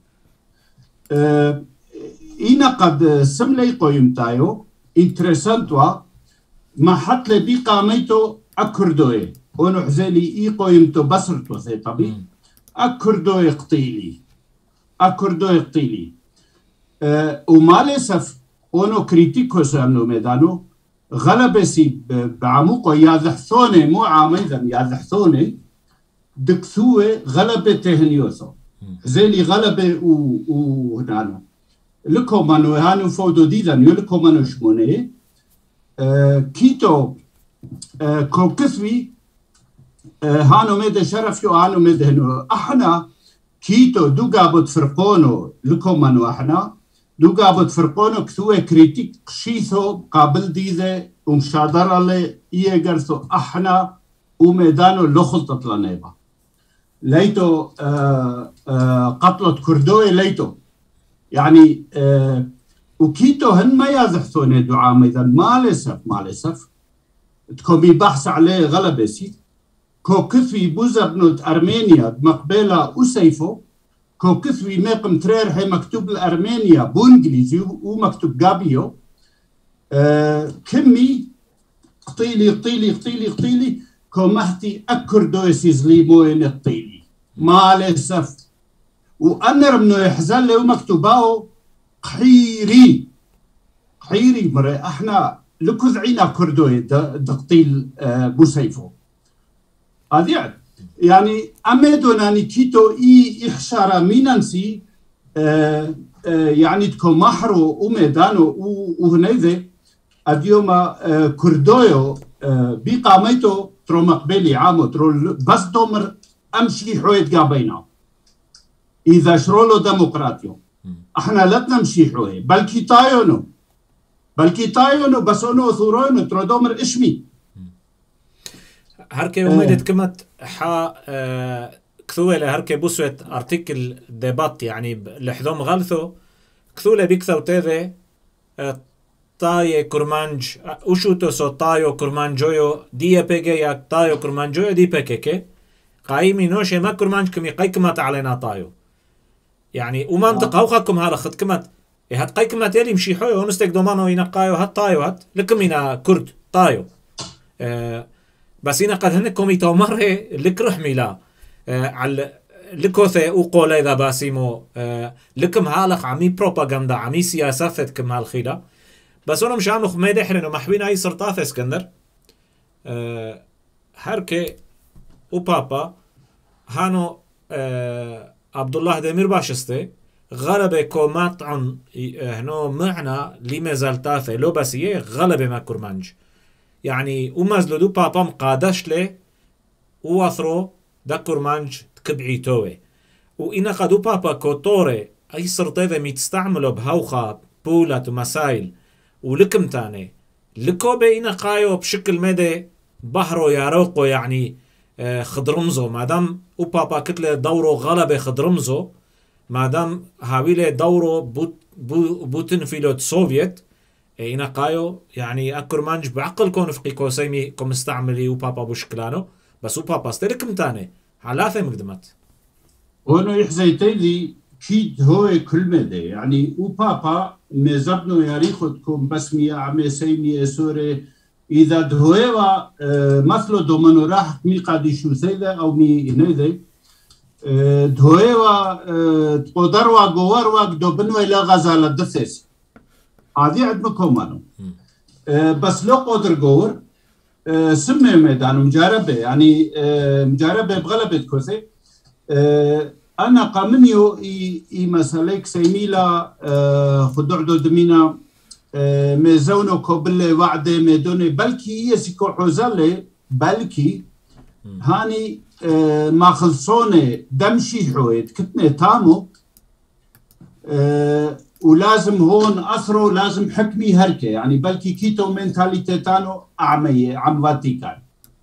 أه إينا قد سملي قويم تايو انترسانتوا ما حط لي بي قاميتو أكردوي ونو حزيلي إي قويمتو بصرتو ثي طبي أكردوي قطيلي أكردوي قطيلي أه وما لسف ونو كريتيكو سامنو ميدانو غلبسي بعموقه ياذحثوني مو عاميدا ياذحثوني دكثوه غلبة تهنيوثو زيني غلبة وهنانو لكو منو هانو فودو ديدان يلكو منو شموني آه كيتو آه كو كثوي آه هانو ميدا شرفيو هانو ميدا هنو احنا كيتو دو قابد فرقونو لكو منو احنا دو قابد فرقونو كثوه كريتيك شيثو قابل ديذه ومشادر اللي يقرثو احنا وميدانو لخلطت لنيبا ليتو آه آه قتلت كردوي ليتو يعني آه وكيتو هن ما يازحثوني دعاء ميدان ما لسف ما لسف تكومي بحث عليه غلبسي كو كثوي بوزبنوت أرمينيا مقبلة وسيفو كو كثوي ميقم تريرحي مكتوب الأرمينيا بونجليزي ومكتوب جابيو آه كمي قطيلي قطيلي قطيلي قطيلي كو مهتي أكر دويسي زليموين قطيلي ما لسف وأنر منو يحزن لي ومكتوباو قحيري قحيري مري احنا لكذعينا كردوي دقطيل آه بوسيفو هذه يعني أميدوناني كيتو إي إحشارة مينانسي آه آه يعني تكو محرو وميدانو وهنيذي أديوما آه كردويو آه بقاميتو ترو مقبلي عامو ترو بس دومر أمشي حويت قابينا إذا شرولو ديمقراطيو احنا لا نمشي حوي بلكي تايونو بلكي تايونو بس أنو ثورونو ترو دومر إشمي هركي وميدت كمت حا آه كثولة هركي بوسوت ارتيكل ديبات يعني لحظوم غلثو كثولة بيكثو تيذي آه تاي كرمانج وشوتو سو تايو كرمانجويو دي بيجي يا تايو كرمانجويو دي بيكيكي قايمي نوشي ما كرمانج كمي قاي كمت علينا تايو يعني ومنطقة آه. وخاكم هذا خد كمت هات قاي كمت يلي مشي حوي ونستك دومانو ينقايو هات تايو هات لكم ينا كرد تايو آه بس هنا قد هنك كوميتو مرة لك رحمي لا آه على لكوثي وقول إذا باسيمو آه لكم هالق عمي بروباغندا عمي سياستكم هالخيلة بس أنا مش عامل خميدة حرنا محبين أي سرطاث اسكندر آه هركي وبابا هانو آه عبد الله دمير باشستي غلبة كومات عن هنو معنى لما زالتاثي لو بس يه غلبة ما كرمانج يعني ومازلو دو بابا مقادش له وواثرو دا كرمانج تكبعي توي وإنا قدو بابا كوتوري أي سرطة ذا ميتستعملوا بهوخة بولات ومسائل ولكم تاني لكو بينا قايو بشكل مدى بحرو ياروقو يعني آه خضرمزو مادام وبابا كتله دورو غلبة خضرمزو مادام هاويله دورو بوت بو بوتن فيلوت سوفيت إنا قايو يعني أكر مانج بعقل كون فقي كوسيمي كم استعملي وبابا بوشكلانو بس وبابا استلكم تاني حلاثة مقدمت هونو يحزيتي لي كيد هو كل مدى يعني وبابا مزبنو ياريخدكم بسمي عمي سيمي سوري إذا دهويوا مثلو دومنو راح مي قادي شو سيدا أو مي هنيدي دهويوا تقدروا قواروا دوبنوا إلى غزالة دسيس هذه عندنا كومانو بس لو قدر قور سمي ميدان مجاربة يعني مجاربة بغلبة كوسي أنا قامنيو إي إي مسالك سيميلا خدعدو دمينا مزونو كوبل وعده مدوني بلكي يسكو حوزالي بلكي هاني ما خلصوني دمشي حويد كتني تامو ولازم هون أثرو لازم حكمي هركة يعني بلكي كيتو منتاليتي تانو أعمية عم فاتيكان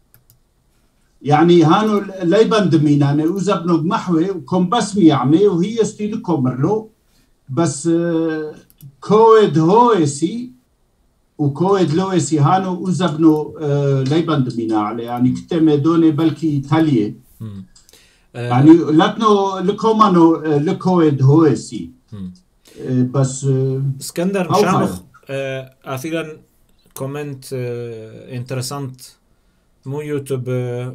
يعني هانو ليبن دميناني وزبنو بمحوي وكم بسمي يعمي وهي ستيل كومرلو بس كويد هويسي وكويد لويسي هانو وزبنو ليبن دمينا عليه يعني كتمي دوني بلكي تاليه يعني لكنو لكومانو لكويد هويسي بس اسكندر مشامخ أخيرا كومنت انترسانت مو يوتيوب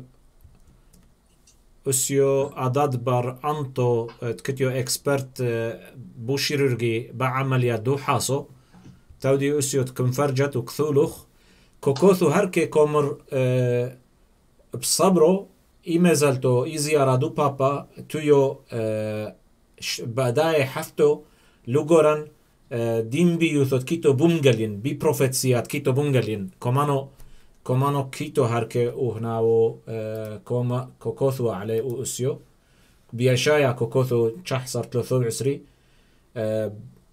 أسيو أداد بار أنتو تكتيو إكسبرت بو شيرورجي بعمليات دو حاسو تودي أسيو تكنفرجت وكثولوخ كوكوثو هركي كومر أه بصبرو إيما زالتو إي زيارة دو بابا تويو أه بداية حفتو لوغوران أه دين بيوثوت كيتو بومغلين بي بروفيتسيات كيتو بومغلين كومانو كومانو كيتو هركي وهناو أه كوما كوكوثو عليه وأسيو بيشايا كوكوثو تشح صار ثلاثة وعشرين أه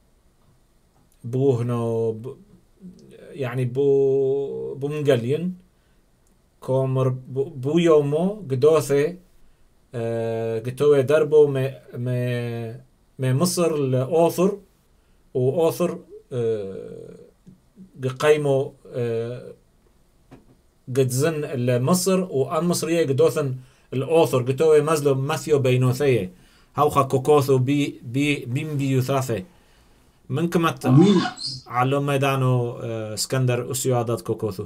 بو هنو يعني بو بومغلين كومر بو, بو يومو قدوثي أه قدوه دربو مي مي مي مصر الأوثر وأوثر أه قيمو أه قد زن مصر وأن مصرية قدوثن الأوثر قدوه مزلو ماثيو بينوثيه هاوخا كوكوثو بي بي بيم بيوثاثي منكم على ميدانو اسكندر أسيوادات كوكوثو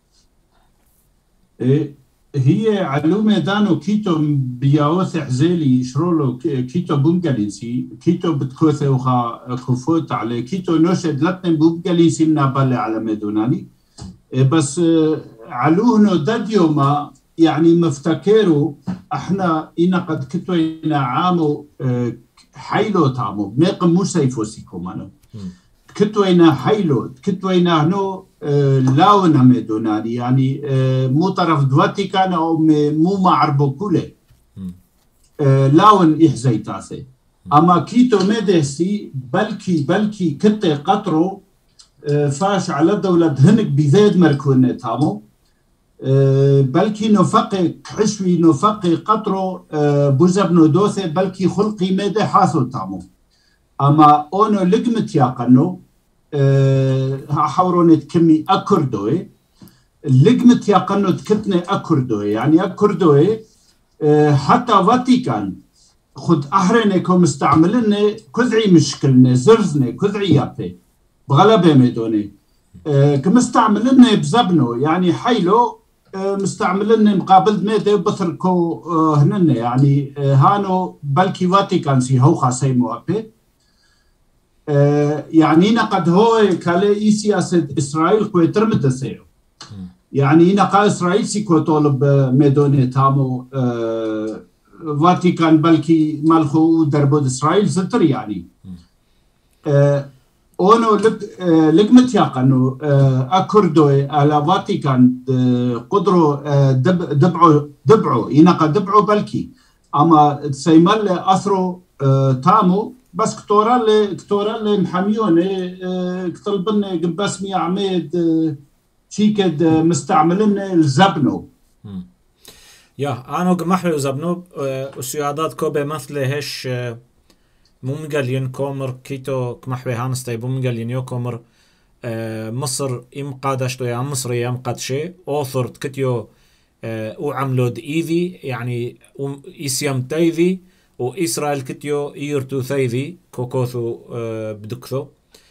هي على ميدانو كيتو بياوث حزيلي شرولو كيتو بومغالينسي كيتو بتكوثي وخا كوفوت على كيتو نوشد لاتن بومغالينسي منابالي على ميدوناني بس علوهنو داديو ما يعني مفتكروا احنا إنا قد كتوينا عامو حيلو تامو ميق مو سيفو سيكومانو كتوينا حيلو كتوينا هنو لاونا ميدوناني يعني مو طرف دواتي كان او مو معربو كله لاون إحزي تاسي اما كيتو ميدهسي بلكي بلكي كتي قطرو فاش على دولة هنك بذيد مركونة تامو بلكي نفقي حشوي نفقي قطرو بوزبنو دوثي بلكي خلقي ميدي حاثو تامو اما اونو لقمت ياقنو حوروني تكمي اكردوي لقمت ياقنو تكتني اكردوي يعني اكردوي حتى فاتيكان خد احرينيكم استعملني كذعي مشكلني زرزني كذعي يابي بغلبة ميدوني كمستعملني بزبنو يعني حيلو مستعملين مقابل ميدة بثركو هنن يعني هانو بلكي فاتيكان سي هو خاصي موابي يعني نقد هو كالي سياسة إسرائيل كوي ترمت سيو يعني نقا إسرائيل سي كو طالب ميدوني تامو فاتيكان بلكي مالخو دربود إسرائيل ستر يعني اونو لقمت يقنو اكردو على فاتيكان قدروا دبعوا دبعوا ينقى دبعوا بلكي اما سيمال اثرو تامو بس كتورا اللي كتورا اللي محميون كطلبن قباس مية عميد شيكد مستعملين الزبنو يا انا قمحلو زبنو وسيادات كوبي مثل هش ممجلين كومر كيتو كمحوي هانستي بمجلين يو كومر آه مصر إم قادشتو يا مصر يا قد شيء أوثر كتيو آه وعملود إيذي يعني إسيام تايذي وإسرائيل كتيو إيرتو ثايذي كوكوثو آه بدكثو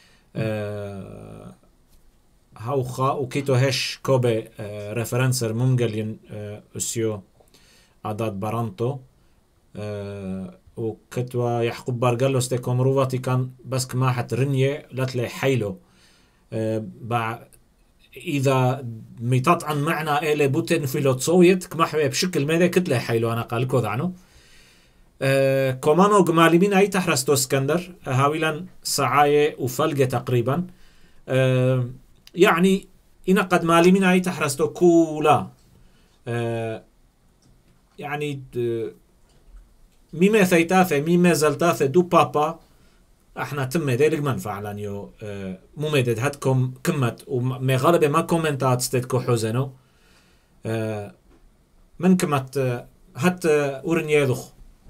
آه هاوخا وكيتو هش كوبي آه ريفرنسر ممجلين آه أسيو عداد برانتو آه وكتوا يحقب بارجلو ستيكم روفاتي كان بس كما حت رنية لتلي حيلو أه بع إذا ميتات عن معنى إلى بوتين فيلوتسويت كما حوي بشكل ماذا كتلي حيلو أنا قال كذا عنه أه كمانو جمالي مين أي تحرستو اسكندر هاويلا سعاية وفلقة تقريبا أه يعني إنا قد مالي مين أي تحرستو كولا أه يعني ميمة ثيتاثة ميمة زلتاثة دو بابا احنا تم ذلك منفع لانيو اه ممدد هاتكم كمت ومي غالبا ما كومنتات ستيتكو حوزنو اه من كمت اه هات اورنيا ذخ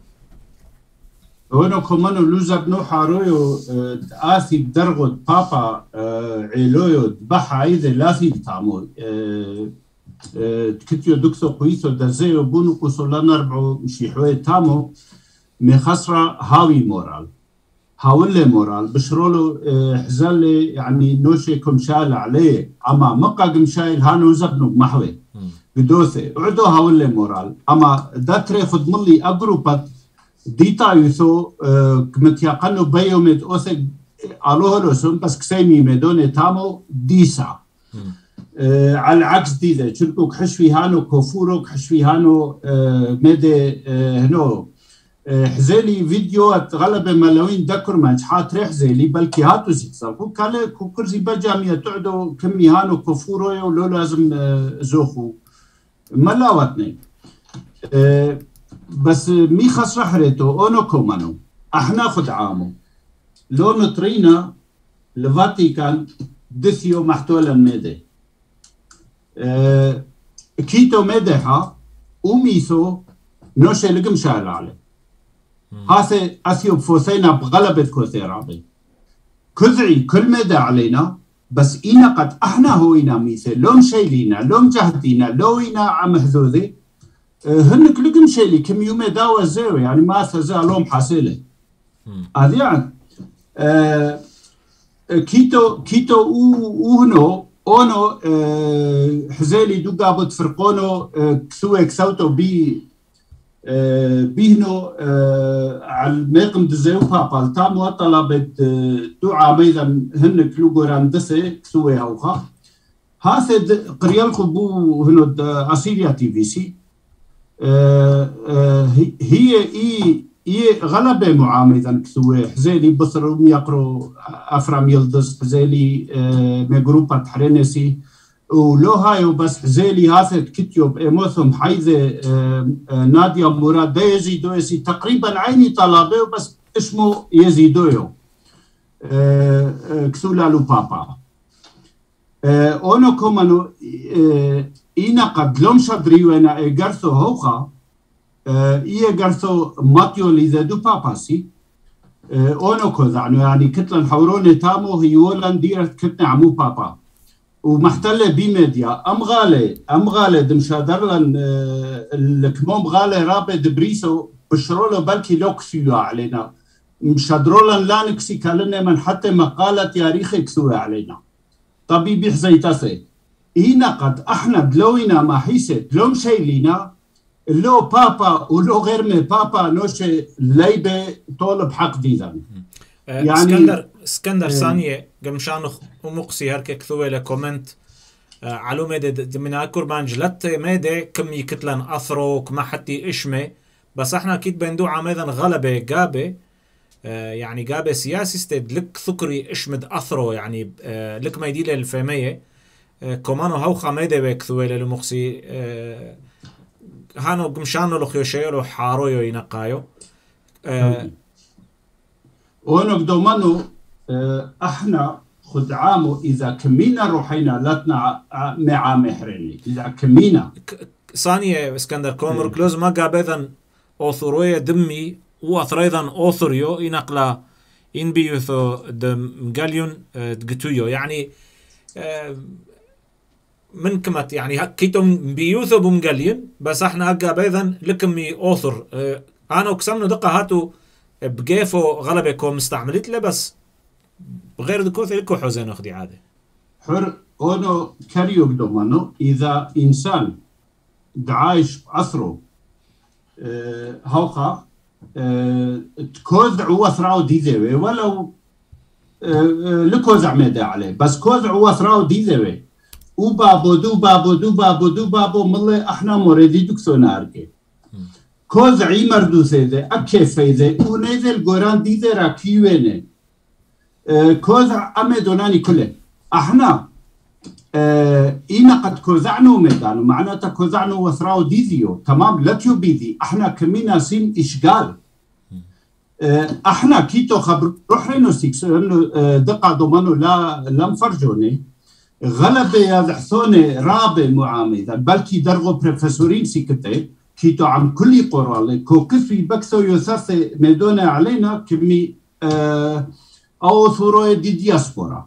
هونو كمانو لوزابنو حارويو اه آثي بدرغد بابا اه عيلويو دبحا ايذا لاثي بتعمل اه اه كتيو دكتو قويثو دازيو بونو كوسولا نربعو مشي حوي تامو مي خسرة هاوي مورال هاولي مورال بشرولو حزالي يعني نوشي كمشال عليه اما مقا كمشايل هانو زبنو بمحوي بدوثي عدو هاولي مورال اما داتري خدملي اقروبات ديتا يثو كمتياقنو بيوميد اوثي الوهلوسون بس كسيمي ميدوني تامو ديسا آه على العكس دي ذا شنكو كحشوي هانو كوفورو كحشوي هانو آه ميدي آه هنو آه حزيلي فيديوهات غلبة ملاوين دكر ما حات ريح زيلي بلكي هاتو سيكسال كو كالي كو كرزي بجامية تعدو كمي هانو كوفورو ولو لازم آه زوخو ملاواتني آه بس مي خسر حريتو اونو كومانو احنا خد عامو لو نطرينا الفاتيكان دثيو محتولا ميدي أه كيتو مدحا وميثو نوشي لقم شايل عليه هاسي أثيو بفوثينا بغلبة كوثيرابي كذعي كل مدى علينا بس إنا قد احنا هوينا ميثي لوم شايلينا لوم جهدينا لوينا عم هذوذي أه هنك لقم شايلي كم يومي داوة زيو يعني ما أثزا لوم حاسيلي هذي يعني أه كيتو كيتو وهنو اونو أه حزالي دوغابو تفرقونو أه كثوه كثوتو بي أه بيهنو أه على الميقم دزيو بابال تامو طلبت أه دو عاميدا هن كلوغو راندسي كثوه هوخا هاثد قريالكو بو هنو أسيريا تي في سي أه أه هي اي اي غلبة معامدا كثوه حزالي بصرهم يقروا افرام يلدز حزالي آه مجروبة تحرينسي ولو هايو بس حزالي هاثت كتيوب ايموثم حيثة آه آه نادية مراد دا يزيدو يسي تقريبا عيني طلبه بس اسمه يزيدويو آه آه كثولالو بابا آه اونو كومانو آه اينا قد لوم شادريونا ايقارثو هوخا إيه قرثو ماتيو لذا دو باباسي أونو كذا يعني كتلن حوروني تامو هيولان ديرت كتنا عمو بابا ومحتلة بيميديا أم غالي أم غالي دمشادرلن الكموم غالي رابي دبريسو بشرولو بلكي لوكسيو علينا مشادرولن لانكسي كالني من حتى مقالة تاريخي كسوه علينا طبيبي حزيتاسي إينا قد احنا دلوينا ما حيسة دلو مشيلينا لو بابا ولو غير من بابا نوشي ليبة طولب حق ديدا. يعني اسكندر اسكندر ثانية قمشان ومقصي هركي كثوة لكومنت علو ميدي من اكور بانجلت ميدي كم يكتلن اثرو كما حتى اشمي بس احنا اكيد بندو عميدا غلبة قابة يعني قابة سياسي استد لك ثكري اشمد اثرو يعني لك ما يديل الفيمية كمانو هوخا ميدي بكثوة للمقصي هانو قمشانو لو خيوشيو حارويو ينقايو ونو قدومانو احنا خد عامو اذا كمينا روحينا لاتنا مع محرني اذا كمينا ثانية اسكندر كومر كلوز ما قابذن اوثروية دمي واثريضا اوثريو ينقلا ان بيوثو دم قاليون تقتويو يعني من كمت يعني كيتم بيوثو بمقالين بس احنا قابذن لكمي اوثر انا وكسمنو دقة هاتو بقيفو غلبكو مستعملت له بس بغير دكوث لكو حوزين اخدي عادي حر اونو كاريو دومانو اذا انسان دعايش اثرو أه هوقا أه تكوز عوثراو ديذوي ولو أه لكوز عميدة عليه بس كوز عوثراو ديذوي وبابو دو بابو دو بابو دو بابو ملي احنا مريدي دكتو ناركي كوز عيمر دو سيدي اكيفيدي ونيذي القران ديذي راكيويني أه كوزع أمدوناني كله احنا أه إينا قد كوزعنو ميدانو معناته كوزعنو وثراو ديذيو تمام لا تيوبيدي احنا كمينا سين إشغال أه احنا كيتو خبر روحينو سيكسو انه دقا دومانو لا لم فرجوني غلبة يضحثوني رابع معاميدا بلكي درغو بروفيسورين سيكتي كيتو عم كل قرالي كو كثري بكثو يثرثي ميدونا علينا كمي أه أو ثروة دي دياسبورا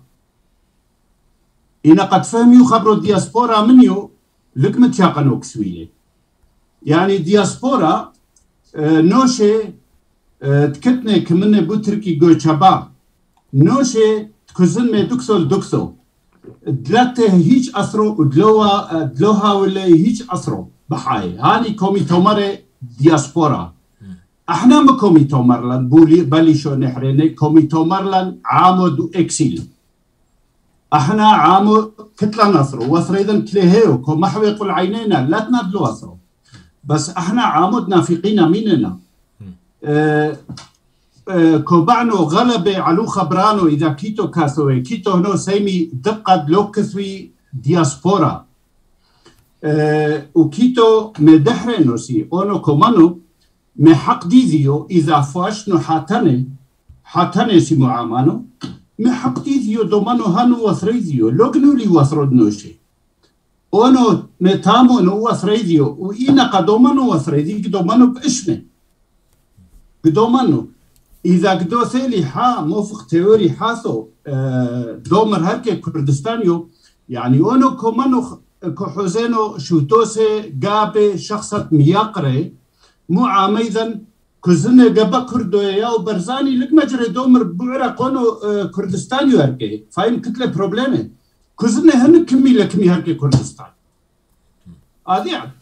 إن قد فهموا خبروا الدياسبورا منيو لك متشاقنو كسويلي يعني دياسبورا آه نوشي آه تكتني كمني بوتركي جو شباب نوشي تكزن مي دكسو لدكسو دلته هيج أثرو ودلوها دلوها ولا هيج أثرو بحاي هاني كومي تومري دياسبورا احنا ما كومي تومرلان بولي بالي شو نحريني كومي تومرلان عامد اكسيل احنا عامو كتلا نصرو وثريدا كليهيو كو محوي يقول عينينا لا تنادلو وثرو بس احنا عامد نافقين مننا اه اه كو بعنو غلبة علو خبرانو اذا كيتو كاثوي كيتو هنو سيمي دقة لو كثوي دياسبورا اه وكيتو مدحرينو سي اونو كومانو ما حق ديذيو إذا فاشنو حاتني حاتني سي معامانو ما حق ديذيو دومانو هانو وثريذيو لوغنو لي وثرد شيء اونو متامو نو وثريذيو وإينا قدومانو وثريذيو دومانو بإشمي قدومانو إذا قدو ثيلي حا موفق تيوري حاثو اه دومر هركي كردستانيو يعني اونو كومانو كحوزينو شوتوسي قابي شخصة مياقري مو عاميدا كزنة قبا كردويا وبرزاني لك مجرى دومر بعرا قونو اه كردستانيو هركي فاهم كتلة بروبليمي كزنة هن كمي لكمي هركي كردستان هذه اه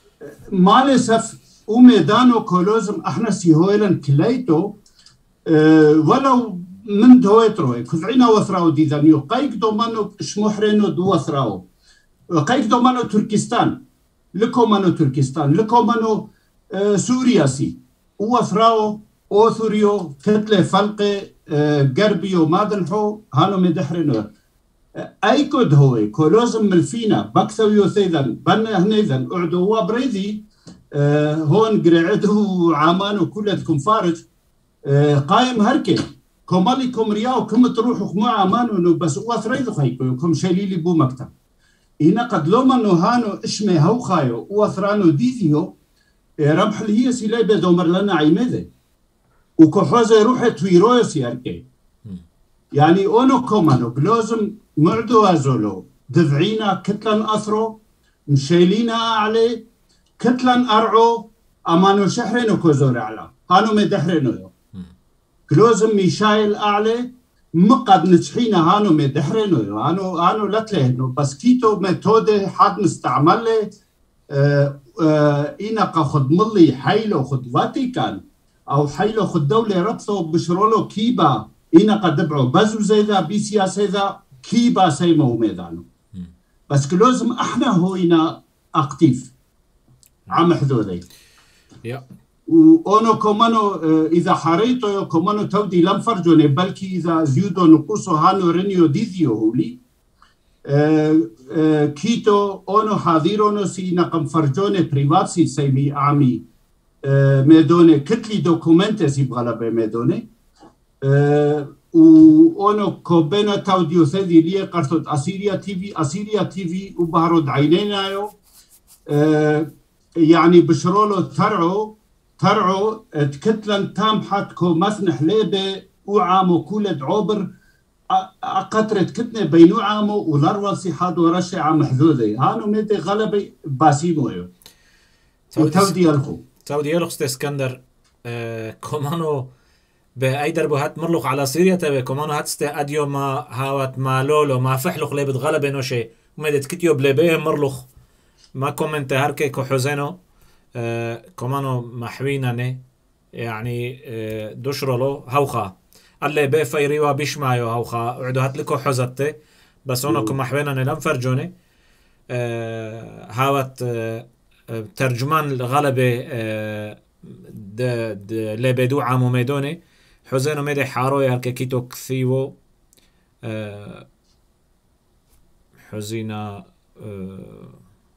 مالسف وميدانو كولوزم احنا سيهويلن كليتو اه ولو من دويتروي كزعينا وثراو ديذانيو قايق دومانو شمحرينو دو وثراو قايق دومانو تركستان لكو مانو تركستان لكو مانو آه سوريا سي وثراو اوثوريو كتله فلقه آه غربيو مادنحو هانو مدحرنو آه ايكود هوي كولوزم ملفينا بكثويو ثيذن بنا هنيذن اعدو وابريدي آه هون قرعدو عامان وكلتكم فارج آه قايم هركي كوماليكم رياو كم تروحوا مع عامان بس وثريذو خيكو كم شليلي بو مكتب إنا قد لوما نو هانو اشمي هو خايو وثرانو ديذيو ربح اللي هي سيلاي بدومر لنا عيمده وكحوزة روحة تويرويو سياركي يعني اونو كومانو بلوزم معدو ازولو دفعينا كتلان اثرو مشيلينا عليه كتلان ارعو امانو شحرينو كوزور اعلى هانو مدحرينو يو كلوزم ميشايل اعلى مقد نجحينا هانو مدحرنو هانو هانو لتلهنو بس كيتو ميثودة حد مستعمله آه آه إنك خد ملي حيلو خد فاتيكان أو حيلو خد دولة ربطو بشرولو كيبا إنك دبعو بزو زي ذا بي سياسة ذا كيبا سيمو ميدانو بس كلوزم احنا هوينا اكتيف عم حذوذي يا وأنا كمانو إذا حريتو كمانو تودي لم فرجوني بلكي إذا زيودو نقصو هانو رينيو ديزيو هولي أه أه كيتو أنا حاضرونو سي نقم فرجوني بريفاتسي سيمي عامي أه ميدوني كتلي دوكومنتي سي بغلبة ميدوني أه وأنا كوبينا توديو ثدي ليه قرصت أسيريا تي في أسيريا تي في وبهرود عينينا يو أه يعني بشرولو ترعو ترعو تكتلن تام حتكو مثنح ليبه وعامو كولد عبر قطرة كتنة بينو عامو وذروال سيحاد ورشي عام حذوذي هانو ميدي غلبي باسيمو يو تودي الخو تودي الخو ستي اسكندر آه كومانو بأي دربو هات مرلوق على سوريا تبي كومانو هات ستي أديو ما هاوت ما لولو ما فحلوق ليبت غلبي نوشي وميدي تكتيو بليبيه مرلوق ما كومنت هاركي كو حزينو آه كمانو محويناني يعني آه دوشرولو هوخا اللي بفيريوا بيشمايو هوخا وعدو هاتلكو حزتي بس هونكو محويناني لم فرجوني آه هاوت آه ترجمان الغلبة آه د د لبدو عامو ميدوني حزينو ميدي حاروي هالكي كيتو كثيو آه حزينا آه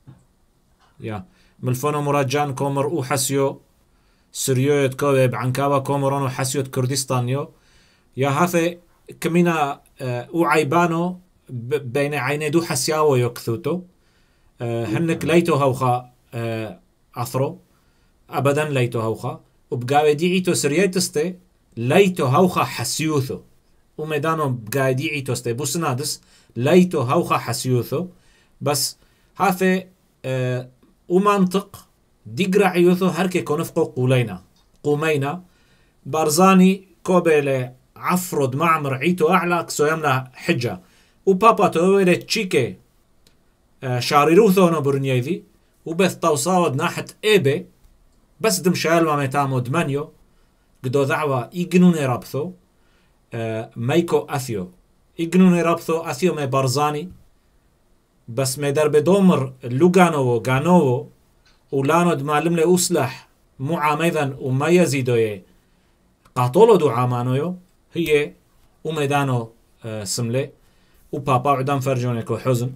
يا ملفونو مراجان كومر او حسيو سريوت كوب عنكاوا كومرونو حسيوت كردستانيو يا هافي كمينا او عيبانو بين عيني دو حسياو يكثوتو هنك ليتو هوخا اثرو ابدا ليتو هوخا وبقاوي ديعيتو سريتستي ليتو هوخا حسيوثو وميدانو بقاوي ديعيتو ستي بوسنادس ليتو هوخا حسيوثو بس هافي أه ومنطق ديقرا عيوثو هركي كونفقو قولينا قومينا بارزاني كوبيلي عفرد معمر عيتو أعلى كسو يمنا حجة وبابا تويلي تشيكي آه شاريروثو نبرنيذي وبث توصاود ناحة إيبي بس دم شالما ميتامو دمانيو قدو ذعوة إيقنوني رابثو آه ميكو أثيو إيقنوني رابثو أثيو مي بارزاني بس ما درب دومر لوغانو غانو ولانو دمالم لي أسلح مو عاميذا وما يزيدوه قاطولو دو عامانويو هي وميدانو آه سملي وبابا عدام فرجونيكو حزن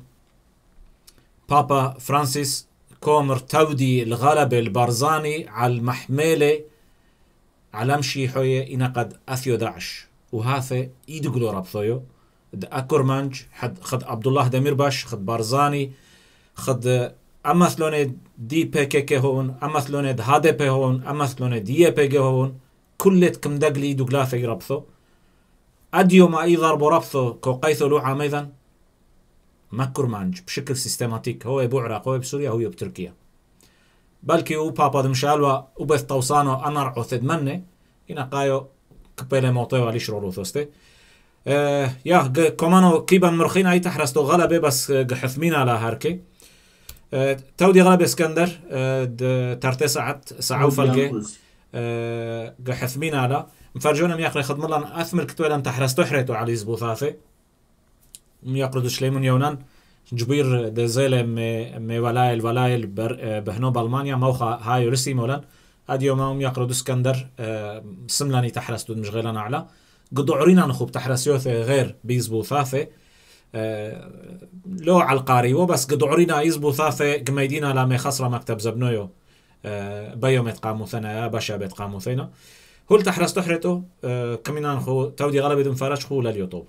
بابا فرانسيس كومر تودي الغلبة البارزاني على المحملة على مشي حوية إنا قد أثيو داعش وهاثي إيدقلو رابثويو أكورمانج حد خد عبد الله دميرباش خد بارزاني خد أمثلون دي بي كي كي هون أمثلون هادي بي هون أمثلون دي بي كي هون كلت كم دقلي دوغلاثي ربثو أديو ما إي ضربو ربثو كو قيثو لو عاميذا ماكورمانج بشكل سيستماتيك هو يبو عراق هو بسوريا هو بتركيا بلكي او بابا دمشالوا وبث توصانو أنرعو ثدمني إنا قايو كبيلي موطيو علي شرورو ثوستي آه يا كمانو كيبان مرخين اي تحرستو غلبة بس حثمين على هاركي آه تودي غلبة اسكندر آه ترتي ساعت ساعة وفلقي آه حثمين على مفرجونا مياقري خدم الله اثمر كتولا تحرستو حريتو على زبوثاثي مياقردو شليمون يونان جبير دزيلة مي, مي ولايل ولايل بهنو بالمانيا موخا هاي رسي مولان اديو ما مياقردو اسكندر آه سملاني تحرستو مشغيلان اعلى قدو عرينا نخوب تحرسيوثي غير بيزبو ثاثي أه لو على القاريو بس قدو عرينا يزبو ثاثي قميدينا لامي خسرة مكتب زبنويو أه بيوم يتقامو ثنا باشا بيتقامو ثنا هول تحرس تحرتو أه كمينا نخو تودي غلبي دم فرش خو لليوتوب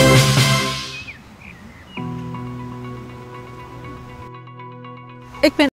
Ik ben